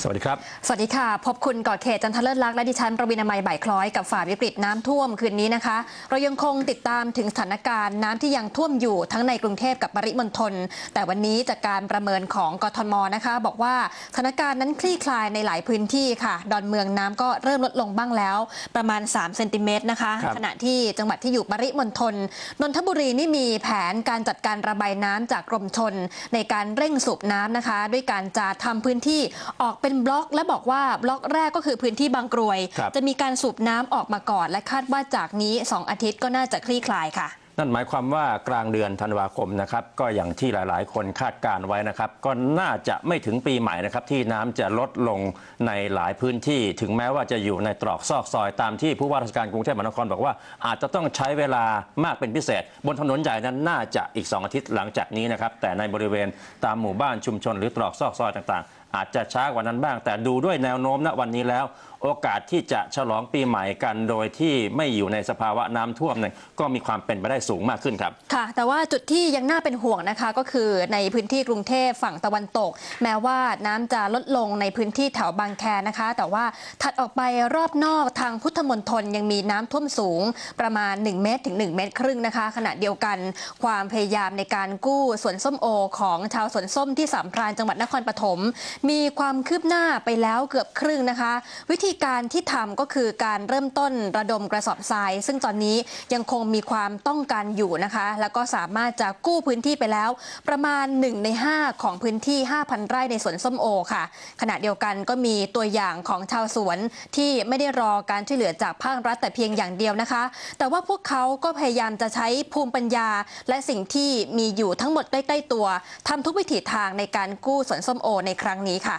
สวัสดีครับสวัสดีค่ะพบคุณก่อเขตจันทเลิศลักษณ์และดิฉันประวินามัยบ่ายคล้อยกับฝ่าวิกฤตน้ำท่วมคืนนี้นะคะเรายังคงติดตามถึงสถานการณ์น้ำที่ยังท่วมอยู่ทั้งในกรุงเทพกับปริมณฑลแต่วันนี้จากการประเมินของกทมนะคะบอกว่าสถานการณ์นั้นคลี่คลายในหลายพื้นที่ค่ะดอนเมืองน้ำก็เริ่มลดลงบ้างแล้วประมาณ3 เซนติเมตรนะคะขณะที่จังหวัดที่อยู่ปริมณฑลนนทบุรีนี่มีแผนการจัดการระบายน้ำจากกรมชลในการเร่งสูบน้ำนะคะด้วยการจะทำพื้นที่ออกเป็นบล็อกและบอกว่าบล็อกแรกก็คือพื้นที่บางกรวยจะมีการสูบน้ำออกมาก่อนและคาดว่าจากนี้2 อาทิตย์ก็น่าจะคลี่คลายค่ะนั่นหมายความว่ากลางเดือนธันวาคมนะครับก็อย่างที่หลายๆคนคาดการไว้นะครับก็น่าจะไม่ถึงปีใหม่นะครับที่น้ำจะลดลงในหลายพื้นที่ถึงแม้ว่าจะอยู่ในตรอกซอกซอยตามที่ผู้ว่าราชการกรุงเทพมหานครบอกว่าอาจจะต้องใช้เวลามากเป็นพิเศษบนถนนใหญ่นั้นน่าจะอีก2 อาทิตย์หลังจากนี้นะครับแต่ในบริเวณตามหมู่บ้านชุมชนหรือตรอกซอกซอยต่างๆอาจจะช้ากว่านั้นบ้างแต่ดูด้วยแนวโน้มณวันนี้แล้วโอกาสที่จะฉลองปีใหม่กันโดยที่ไม่อยู่ในสภาวะน้ำท่วมเนี่ยก็มีความเป็นไปได้สูงมากขึ้นครับค่ะแต่ว่าจุดที่ยังน่าเป็นห่วงนะคะก็คือในพื้นที่กรุงเทพฝั่งตะวันตกแม้ว่าน้ำจะลดลงในพื้นที่แถวบางแคนะคะแต่ว่าถัดออกไปรอบนอกทางพุทธมณฑลยังมีน้ำท่วมสูงประมาณ1 เมตรถึง1 เมตรครึ่งนะคะขณะเดียวกันความพยายามในการกู้สวนส้มโอของชาวสวนส้มที่สามพรานจังหวัดนครปฐมมีความคืบหน้าไปแล้วเกือบครึ่งนะคะวิธีการที่ทำก็คือการเริ่มต้นระดมกระสอบทรายซึ่งตอนนี้ยังคงมีความต้องการอยู่นะคะแล้วก็สามารถจะกู้พื้นที่ไปแล้วประมาณ1 ใน 5ของพื้นที่ 5,000 ไร่ในสวนส้มโอค่ะขณะเดียวกันก็มีตัวอย่างของชาวสวนที่ไม่ได้รอการช่วยเหลือจากภาครัฐแต่เพียงอย่างเดียวนะคะแต่ว่าพวกเขาก็พยายามจะใช้ภูมิปัญญาและสิ่งที่มีอยู่ทั้งหมดใกล้ๆตัวทำทุกวิถีทางในการกู้สวนส้มโอในครั้งนี้ค่ะ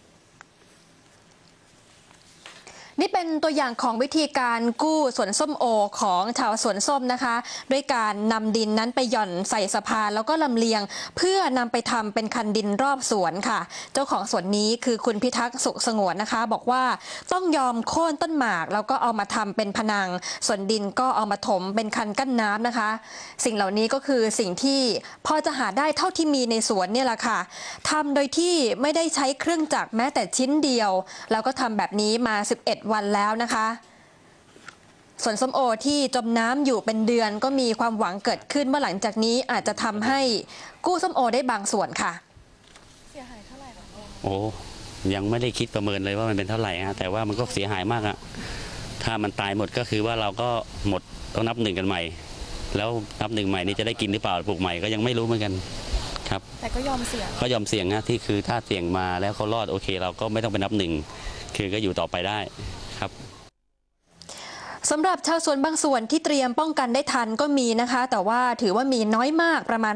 นี่เป็นตัวอย่างของวิธีการกู้สวนส้มโอของชาวสวนส้มนะคะด้วยการนำดินนั้นไปหย่อนใส่สะพานแล้วก็ลำเลียงเพื่อนำไปทำเป็นคันดินรอบสวนค่ะเจ้าของสวนนี้คือคุณพิทักษ์สุขสงวนนะคะบอกว่าต้องยอมโค่นต้นหมากแล้วก็เอามาทำเป็นผนังส่วนดินก็เอามาถมเป็นคันกั้นน้ำนะคะสิ่งเหล่านี้ก็คือสิ่งที่พอจะหาได้เท่าที่มีในสวนเนี่ยแหละค่ะทำโดยที่ไม่ได้ใช้เครื่องจักรแม้แต่ชิ้นเดียวแล้วก็ทำแบบนี้มา11 วันแล้วนะคะสวนส้มโอที่จมน้ำอยู่เป็นเดือนก็มีความหวังเกิดขึ้นว่าหลังจากนี้อาจจะทำให้กู้ส้มโอได้บางส่วนค่ะเสียหายเท่าไหร่คะโอ้ยังไม่ได้คิดประเมินเลยว่ามันเป็นเท่าไหร่ฮะแต่ว่ามันก็เสียหายมากอะถ้ามันตายหมดก็คือว่าเราก็หมดต้องนับ1กันใหม่แล้วนับ1ใหม่นี้จะได้กินหรือเปล่าปลูกใหม่ก็ยังไม่รู้เหมือนกันครับแต่ก็ยอมเสี่ยงก็ยอมเสี่ยงนะที่คือถ้าเสี่ยงมาแล้วเขารอดโอเคเราก็ไม่ต้องไปนับ1คือก็อยู่ต่อไปได้ครับสำหรับชาวสวนบางส่วนที่เตรียมป้องกันได้ทันก็มีนะคะแต่ว่าถือว่ามีน้อยมากประมาณ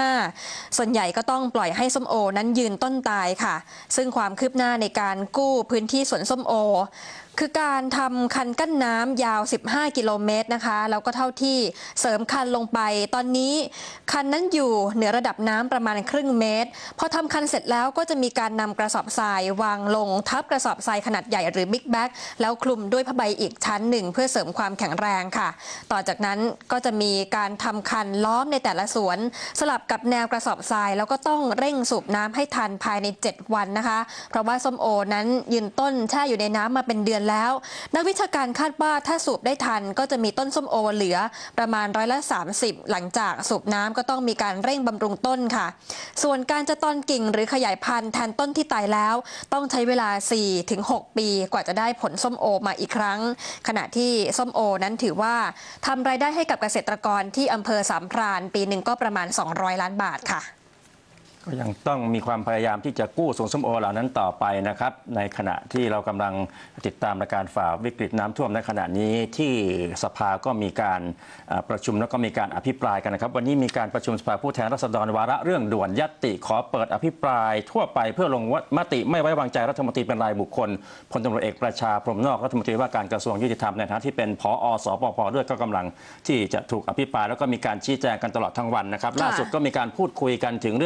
5%ส่วนใหญ่ก็ต้องปล่อยให้ส้มโอนั้นยืนต้นตายค่ะซึ่งความคืบหน้าในการกู้พื้นที่สวนส้มโอคือการทำคันกั้นน้ำยาว15 กิโลเมตรนะคะแล้วก็เท่าที่เสริมคันลงไปตอนนี้คันนั้นอยู่เหนือระดับน้ำประมาณครึ่งเมตรพอทำคันเสร็จแล้วก็จะมีการนำกระสอบทรายวางลงทับกระสอบทรายขนาดใหญ่หรือบิ๊กแบ็กแล้วคลุมด้วยผ้าใบอีกชั้นหนึ่งเพื่อเสริมความแข็งแรงค่ะต่อจากนั้นก็จะมีการทำคันล้อมในแต่ละสวนสลับกับแนวกระสอบทรายแล้วก็ต้องเร่งสูบน้ำให้ทันภายใน7 วันนะคะเพราะว่าส้มโอนั้นยืนต้นแช่อยู่ในน้ำมาเป็นเดือนแล้วนักวิชาการคาดว่าถ้าสูบได้ทันก็จะมีต้นส้มโอเหลือประมาณ30%หลังจากสูบน้ำก็ต้องมีการเร่งบำรุงต้นค่ะส่วนการจะตอนกิ่งหรือขยายพันธุ์แทนต้นที่ตายแล้วต้องใช้เวลา 4-6 ปีกว่าจะได้ผลส้มโอมาอีกครั้งขณะที่ส้มโอนั้นถือว่าทำรายได้ให้กับเกษตรกรที่อำเภอสามพรานปีหนึ่งก็ประมาณ200 ล้านบาทค่ะก็ยังต้องมีความพยายามที่จะกู้สวนส้มโอเหล่านั้นต่อไปนะครับในขณะที่เรากำลังติดตามการฝ่าวิกฤตน้ำท่วมในขณะนี้ที่สภาก็มีการประชุมแล้วก็มีการอภิปรายกันนะครับวันนี้มีการประชุมสภาผู้แทนราษฎรวาระเรื่องด่วนญัตติขอเปิดอภิปรายทั่วไปเพื่อลงมติไม่ไว้วางใจรัฐมนตรีเป็นรายบุคคลพลตำรวจเอกประชาพรหมนอกรัฐมนตรีว่าการกระทรวงยุติธรรมในฐานะที่เป็นผอ.สปป.ด้วยก็กำลังที่จะถูกอภิปรายแล้วก็มีการชี้แจงกันตลอดทั้งวันนะครับล่าสุดก็มีการพูดคุยกันถึงเรื่องของ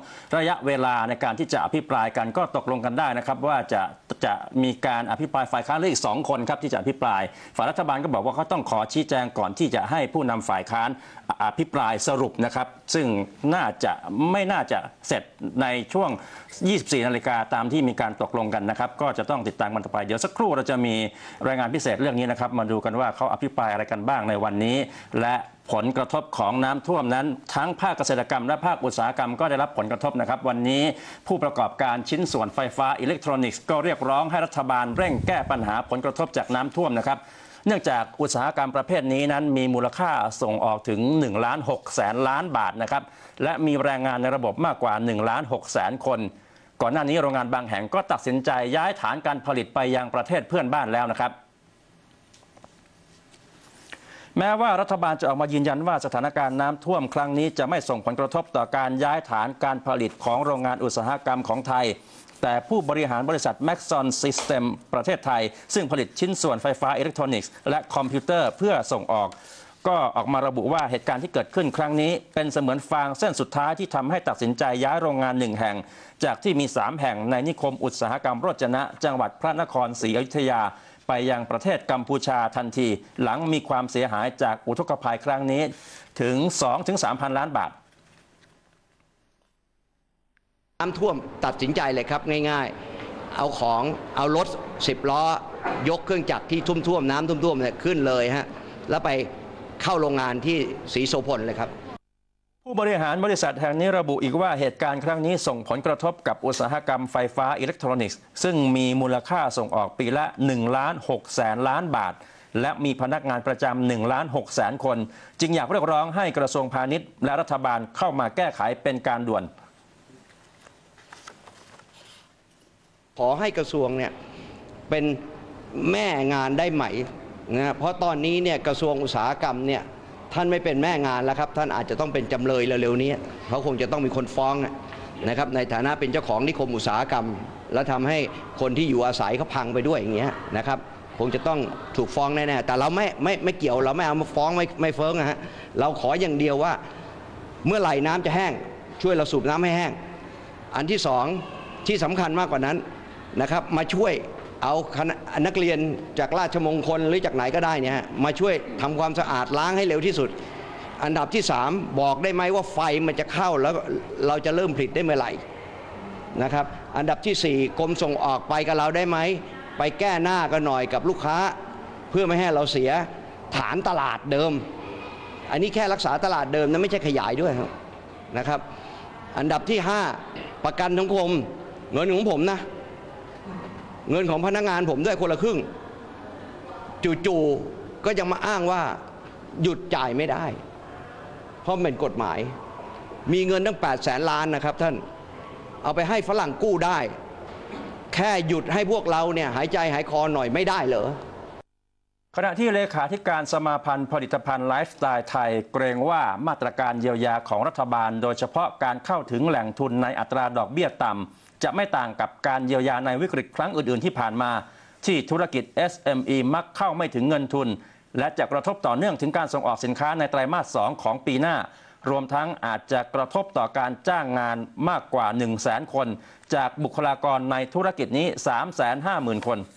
ระยะเวลาในการที่จะอภิปรายกันก็ตกลงกันได้นะครับว่าจะมีการอภิปรายฝ่ายค้านอีก2 คนครับที่จะอภิปรายฝ่ายรัฐบาลก็บอกว่าเขาต้องขอชี้แจงก่อนที่จะให้ผู้นำฝ่ายค้านอภิปรายสรุปนะครับซึ่งไม่น่าจะเสร็จในช่วง 24 นาฬิกาตามที่มีการตกลงกันนะครับก็จะต้องติดตามกันต่อไปเดี๋ยวสักครู่เราจะมีรายงานพิเศษเรื่องนี้นะครับมาดูกันว่าเขาอภิปรายอะไรกันบ้างในวันนี้และผลกระทบของน้ำท่วมนั้นทั้งภาคเกษตรกรรมและภาคอุตสาหกรรมก็ได้รับผลกระทบนะครับวันนี้ผู้ประกอบการชิ้นส่วนไฟฟ้าอิเล็กทรอนิกส์ก็เรียกร้องให้รัฐบาลเร่งแก้ปัญหาผลกระทบจากน้ำท่วมนะครับเนื่องจากอุตสาหกรรมประเภทนี้นั้นมีมูลค่าส่งออกถึง 1.6 ล้านบาทนะครับและมีแรงงานในระบบมากกว่า 1.6 คนก่อนหน้านี้โรงงานบางแห่งก็ตัดสินใจย้ายฐานการผลิตไปยังประเทศเพื่อนบ้านแล้วนะครับแม้ว่ารัฐบาลจะออกมายืนยันว่าสถานการณ์น้ำท่วมครั้งนี้จะไม่ส่งผลกระทบต่อการย้ายฐานการผลิตของโรงงานอุตสาหกรรมของไทยแต่ผู้บริหารบริษัท Maxon System ประเทศไทยซึ่งผลิตชิ้นส่วนไฟฟ้าอิเล็กทรอนิกส์และคอมพิวเตอร์เพื่อส่งออกก็ออกมาระบุว่าเหตุการณ์ที่เกิดขึ้นครั้งนี้เป็นเสมือนฟางเส้นสุดท้ายที่ทำให้ตัดสินใจย้ายโรงงาน1 แห่งจากที่มี 3 แห่งในนิคมอุตสาหกรรมโรจนะจังหวัดพระนครศรีอยุธยาไปยังประเทศกัมพูชาทันทีหลังมีความเสียหายจากอุทกภัยครั้งนี้ถึง 2-3,000 ล้านบาทน้ำท่วมตัดสินใจเลยครับง่ายๆเอารถ10 ล้อยกเครื่องจักรที่ท่วมน้ำท่วมเนี่ยขึ้นเลยฮะแล้วไปเข้าโรงงานที่ศรีโสพลเลยครับผู้บริหารบริษัทแห่งนี้ระบุอีกว่าเหตุการณ์ครั้งนี้ส่งผลกระทบกับอุตสาหกรรมไฟฟ้าอิเล็กทรอนิกส์ซึ่งมีมูลค่าส่งออกปีละ 1.6 ล้านบาทและมีพนักงานประจำ 1.6 คนจึงอยากเรียกร้องให้กระทรวงพาณิชย์และรัฐบาลเข้ามาแก้ไขเป็นการด่วนขอให้กระทรวงเนี่ยเป็นแม่งานได้ไหมนะเพราะตอนนี้เนี่ยกระทรวงอุตสาหกรรมเนี่ยท่านไม่เป็นแม่งานแล้วครับท่านอาจจะต้องเป็นจำเลยเร็วๆนี้เขาคงจะต้องมีคนฟ้องนะครับในฐานะเป็นเจ้าของนิคมอุตสาหกรรมแล้วทำให้คนที่อยู่อาศัยเขาพังไปด้วยอย่างเงี้ยนะครับคงจะต้องถูกฟ้องแน่ๆแต่เราไม่เกี่ยวเราไม่เอามาฟ้องไม่เฟ้องนะฮะเราขออย่างเดียวว่าเมื่อไหร่น้ำจะแห้งช่วยเราสูบน้ำให้แห้งอันที่สองที่สำคัญมากกว่านั้นนะครับมาช่วยเอานักเรียนจากราชมงคลหรือจากไหนก็ได้เนี่ยมาช่วยทำความสะอาดล้างให้เร็วที่สุดอันดับที่3บอกได้ไหมว่าไฟมันจะเข้าแล้วเราจะเริ่มผลิตได้เมื่อไหร่นะครับอันดับที่4กรมส่งออกไปกับเราได้ไหมไปแก้หน้ากันหน่อยกับลูกค้าเพื่อไม่ให้เราเสียฐานตลาดเดิมอันนี้แค่รักษาตลาดเดิมนะไม่ใช่ขยายด้วยนะครับอันดับที่5ประกันสังคมเงินของผมนะเงินของพนักงานผมด้วยคนละครึ่งจู่ๆก็ยังมาอ้างว่าหยุดจ่ายไม่ได้เพราะเป็นกฎหมายมีเงินตั้ง800,000 ล้านนะครับท่านเอาไปให้ฝรั่งกู้ได้แค่หยุดให้พวกเราเนี่ยหายใจหายคอหน่อยไม่ได้เหรอขณะที่เลขาธิการสมาพันธ์ผลิตภัณฑ์ไลฟ์สไตล์ไทยเกรงว่ามาตรการเยียวยาของรัฐบาลโดยเฉพาะการเข้าถึงแหล่งทุนในอัตราดอกเบี้ยต่ำจะไม่ต่างกับการเยียวยาในวิกฤตครั้งอื่นๆที่ผ่านมาที่ธุรกิจ SME มักเข้าไม่ถึงเงินทุนและจะกระทบต่อเนื่องถึงการส่งออกสินค้าในไตรมาส 2 ของปีหน้ารวมทั้งอาจจะกระทบต่อการจ้างงานมากกว่า 100,000 คนจากบุคลากรในธุรกิจนี้ 350,000 คน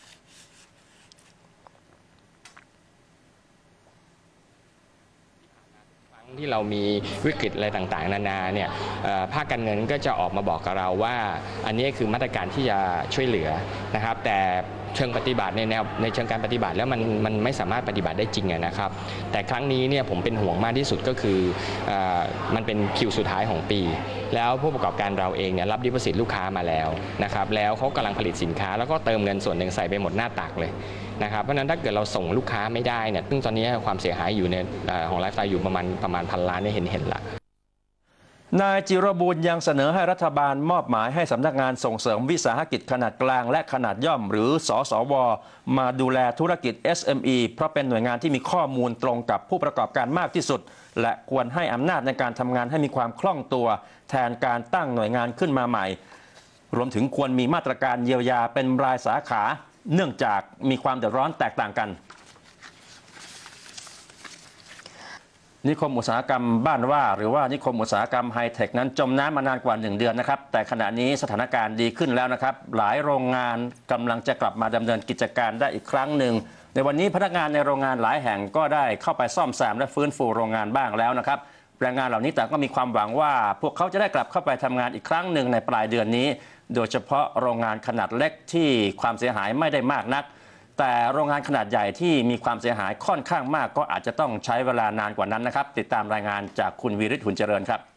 ที่เรามีวิกฤตอะไรต่างๆนานาเนี่ยภาคการเงินก็จะออกมาบอกกับเราว่าอันนี้คือมาตรการที่จะช่วยเหลือนะครับแต่เชิงปฏิบัติในเชิงการปฏิบัติแล้วมันไม่สามารถปฏิบัติได้จริงนะครับแต่ครั้งนี้เนี่ยผมเป็นห่วงมากที่สุดก็คือมันเป็นคิวสุดท้ายของปีแล้วผู้ประกอบการเราเองเนี่ยรับดิพอซิตลูกค้ามาแล้วนะครับแล้วเขากำลังผลิตสินค้าแล้วก็เติมเงินส่วนหนึ่งใส่ไปหมดหน้าตักเลยนะครับเพราะฉะนั้นถ้าเกิดเราส่งลูกค้าไม่ได้เนี่ยซึ่งตอนนี้ความเสียหายอยู่ในของไลฟ์สไตล์อยู่ประมาณ1,000 ล้านได้เห็นละนายจิรบูรณ์ยังเสนอให้รัฐบาลมอบหมายให้สำนักงานส่งเสริมวิสาหกิจขนาดกลางและขนาดย่อมหรือสสว.มาดูแลธุรกิจ SME เพราะเป็นหน่วยงานที่มีข้อมูลตรงกับผู้ประกอบการมากที่สุดและควรให้อำนาจในการทำงานให้มีความคล่องตัวแทนการตั้งหน่วยงานขึ้นมาใหม่รวมถึงควรมีมาตรการเยียวยาเป็นรายสาขาเนื่องจากมีความเดือดร้อนแตกต่างกันนิคมอุตสาหกรรมบ้านว่าหรือว่านิคมอุตสาหกรรมไฮเทคนั้นจมน้ำมานานกว่า1 เดือนนะครับแต่ขณะนี้สถานการณ์ดีขึ้นแล้วนะครับหลายโรงงานกำลังจะกลับมาดำเนินกิจการได้อีกครั้งหนึ่งในวันนี้พนักงานในโรงงานหลายแห่งก็ได้เข้าไปซ่อมแซมและฟื้นฟูโรงงานบ้างแล้วนะครับแรงงานเหล่านี้แต่ก็มีความหวังว่าพวกเขาจะได้กลับเข้าไปทำงานอีกครั้งหนึ่งในปลายเดือนนี้โดยเฉพาะโรงงานขนาดเล็กที่ความเสียหายไม่ได้มากนักแต่โรงงานขนาดใหญ่ที่มีความเสียหายค่อนข้างมากก็อาจจะต้องใช้เวลานานกว่านั้นนะครับติดตามรายงานจากคุณวีริศ หุ่นเจริญครับ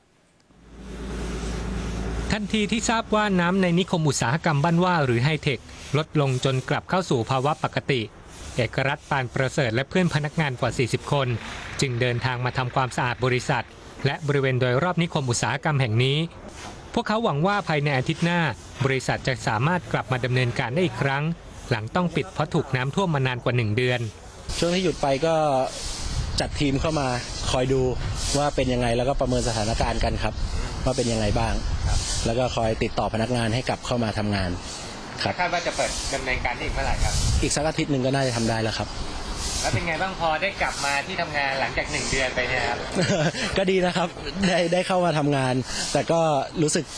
ทันทีที่ทราบว่าน้ำในนิคมอุตสาหกรรมบ้านว่าหรือไฮเทคลดลงจนกลับเข้าสู่ภาวะปกติเอกรัตน์ ปานประเสริฐและเพื่อนพนักงานกว่า40 คนจึงเดินทางมาทำความสะอาดบริษัทและบริเวณโดยรอบนิคมอุตสาหกรรมแห่งนี้พวกเขาหวังว่าภายในอาทิตย์หน้าบริษัทจะสามารถกลับมาดำเนินการได้อีกครั้งหลังต้องปิดเพราะถูกน้ำท่วมมานานกว่า1 เดือนช่วงที่หยุดไปก็จัดทีมเข้ามาคอยดูว่าเป็นยังไงแล้วก็ประเมินสถานการณ์กันครับว่าเป็นยังไงบ้างแล้วก็คอยติดต่อพนักงานให้กลับเข้ามาทำงานครับคาดว่าจะเปิดดำเนินการได้อีกเมื่อไหร่ครับอีกสักอาทิตย์หนึ่งก็น่าจะทำได้แล้วครับแล้วเป็นไงบ้างพอได้กลับมาที่ทำงานหลังจาก1 เดือนไปเนี่ยครับก็ดีนะครับได้เข้ามาทำงานแต่ก็รู้สึก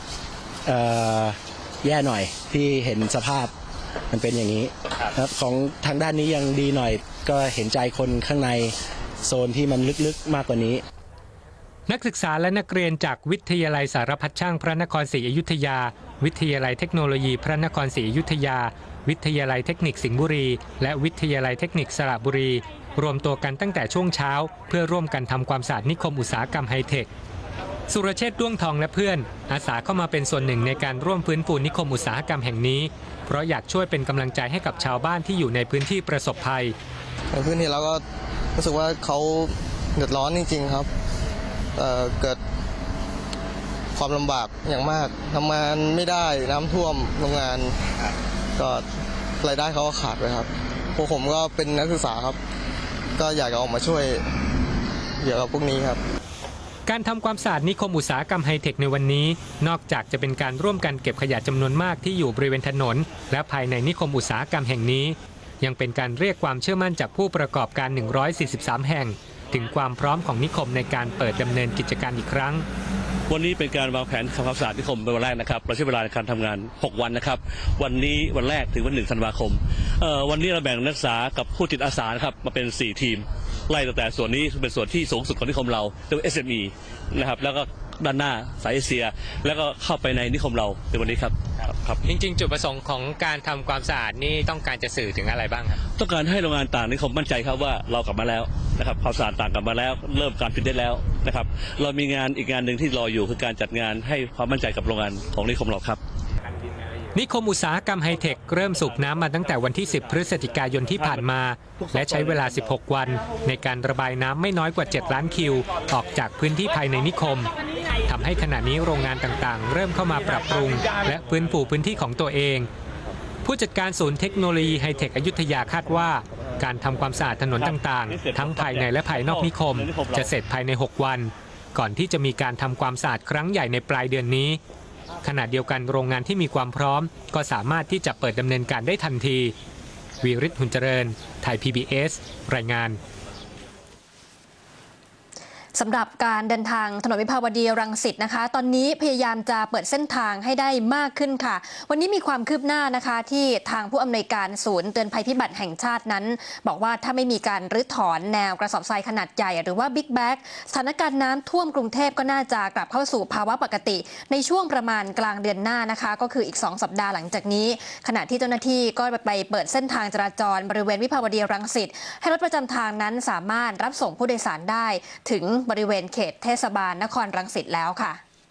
แย่หน่อยที่เห็นสภาพมันเป็นอย่างนี้ครับของทางด้านนี้ยังดีหน่อยก็เห็นใจคนข้างในโซนที่มันลึกๆมากกว่านี้นักศึกษาและนักเรียนจากวิทยาลัยสารพัดช่างพระนครศรีอยุธยาวิทยาลัยเทคโนโลยีพระนครศรีอยุธยาวิทยาลัยเทคนิคสิงห์บุรีและวิทยาลัยเทคนิคสระบุรีรวมตัวกันตั้งแต่ช่วงเช้าเพื่อร่วมกันทำความสะอาดนิคมอุตสาหกรรมไฮเทคสุรเชษฐ์ ด้วงทองและเพื่อนอาสาเข้ามาเป็นส่วนหนึ่งในการร่วมฟื้นฟูนิคมอุตสาหกรรมแห่งนี้เพราะอยากช่วยเป็นกำลังใจให้กับชาวบ้านที่อยู่ในพื้นที่ประสบภัยในพื้นที่เราก็รู้สึกว่าเขาเดือดร้อนจริงๆครับเกิดความลำบากอย่างมากทำงานไม่ได้น้ำท่วมโรงงานก็รายได้เขาก็ขาดไปครับพวกผมก็เป็นนักศึกษาครับก็อยากจะออกมาช่วยเกี่ยวกับพวกนี้ครับการทำความสะอาดนิคมอุตสาหกรรมไฮเทคในวันนี้นอกจากจะเป็นการร่วมกันเก็บขยะจำนวนมากที่อยู่บริเวณถนนและภายในนิคมอุตสาหกรรมแห่งนี้ยังเป็นการเรียกความเชื่อมั่นจากผู้ประกอบการ143แห่งถึงความพร้อมของนิคมในการเปิดดำเนินกิจการอีกครั้งวันนี้เป็นการวางแผนทำความสะอาดนิคมเป็นวันแรกนะครับเราใช้เวลาในการทำงาน6 วันนะครับวันนี้วันแรกถึงวัน1 ธันวาคมวันนี้เราแบ่งนักศึกษากับผู้จิตอาสาครับมาเป็น4 ทีมไล่ตั้งแต่ส่วนนี้เป็นส่วนที่สูงสุดของนิคมเราเรียกว่า SME นะครับแล้วก็ด้านหน้าสายเอเชียแล้วก็เข้าไปในนิคมเราในวันนี้ครับจริงๆจุดประสงค์ของการทำความสะอาดนี่ต้องการจะสื่อถึงอะไรบ้างครับต้องการให้โรงงานต่างนิคมมั่นใจครับว่าเรากลับมาแล้วนะครับความสะอาดต่างกลับมาแล้วเริ่มการผลิตได้แล้วนะครับเรามีงานอีกงานหนึ่งที่รออยู่คือการจัดงานให้ความมั่นใจกับโรงงานของนิคมเราครับนิคมอุตสาหกรรมไฮเทคเริ่มสูบน้ำมาตั้งแต่วันที่10 พฤศจิกายนที่ผ่านมาและใช้เวลา16 วันในการระบายน้ำไม่น้อยกว่า7 ล้านคิวออกจากพื้นที่ภายในนิคมทำให้ขณะนี้โรงงานต่างๆเริ่มเข้ามาปรับปรุงและฟื้นฟูพื้นที่ของตัวเองผู้จัดการศูนย์เทคโนโลยีไฮเทคอยุธยาคาดว่าการทำความสะอาดถนนต่างๆทั้งภายในและภายนอกนิคมจะเสร็จภายใน6 วันก่อนที่จะมีการทำความสะอาดครั้งใหญ่ในปลายเดือนนี้ขณะเดียวกันโรงงานที่มีความพร้อมก็สามารถที่จะเปิดดำเนินการได้ทันทีวีริศ หุ่นเจริญไทย PBS รายงานสำหรับการเดินทางถนนวิภาวดีรังสิตนะคะตอนนี้พยายามจะเปิดเส้นทางให้ได้มากขึ้นค่ะวันนี้มีความคืบหน้านะคะที่ทางผู้อำนวยการศูนย์เตือนภัยพิบัติแห่งชาตินั้นบอกว่าถ้าไม่มีการรื้อถอนแนวกระสอบทรายขนาดใหญ่หรือว่าบิ๊กแบ็กสถานการณ์น้ำท่วมกรุงเทพก็น่าจะกลับเข้าสู่ภาวะปกติในช่วงประมาณกลางเดือนหน้านะคะก็คืออีก2 สัปดาห์หลังจากนี้ขณะที่เจ้าหน้าที่ก็ไปเปิดเส้นทางจราจรบริเวณวิภาวดีรังสิตให้รถประจำทางนั้นสามารถรับส่งผู้โดยสารได้ถึงบริเวณเขตเทศบาลนครรังสิตแล้วค่ะ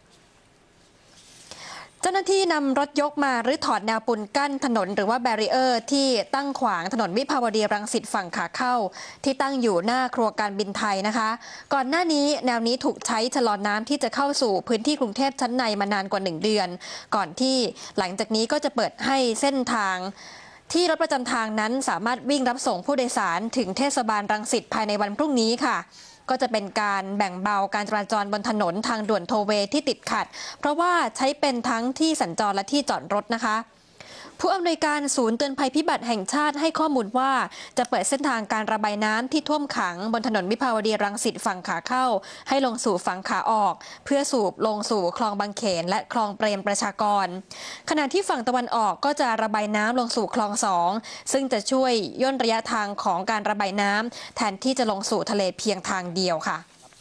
เจ้าหน้าที่นำรถยกมารื้อถอนแนวปูนกั้นถนนหรือว่าแบรีเออร์ที่ตั้งขวางถนนวิภาวดีรังสิตฝั่งขาเข้าที่ตั้งอยู่หน้าครัวการบินไทยนะคะก่อนหน้านี้แนวนี้ถูกใช้ชะลอน้ำที่จะเข้าสู่พื้นที่กรุงเทพชั้นในมานานกว่า1 เดือนก่อนที่หลังจากนี้ก็จะเปิดให้เส้นทางที่รถประจำทางนั้นสามารถวิ่งรับส่งผู้โดยสารถึงเทศบาลรังสิตภายในวันพรุ่งนี้ค่ะก็จะเป็นการแบ่งเบาการจราจรบนถนนทางด่วนโทเวที่ติดขัดเพราะว่าใช้เป็นทั้งที่สัญจรและที่จอดรถนะคะผู้อำนวยการศูนย์เตือนภัยพิบัติแห่งชาติให้ข้อมูลว่าจะเปิดเส้นทางการระบายน้ำที่ท่วมขังบนถนนวิภาวดีรังสิตฝั่งขาเข้าให้ลงสู่ฝั่งขาออกเพื่อสูบลงสู่คลองบางเขนและคลองเปรมประชากรขณะที่ฝั่งตะวันออกก็จะระบายน้ำลงสู่คลอง2ซึ่งจะช่วยย่นระยะทางของการระบายน้ำแทนที่จะลงสู่ทะเลเพียงทางเดียวค่ะ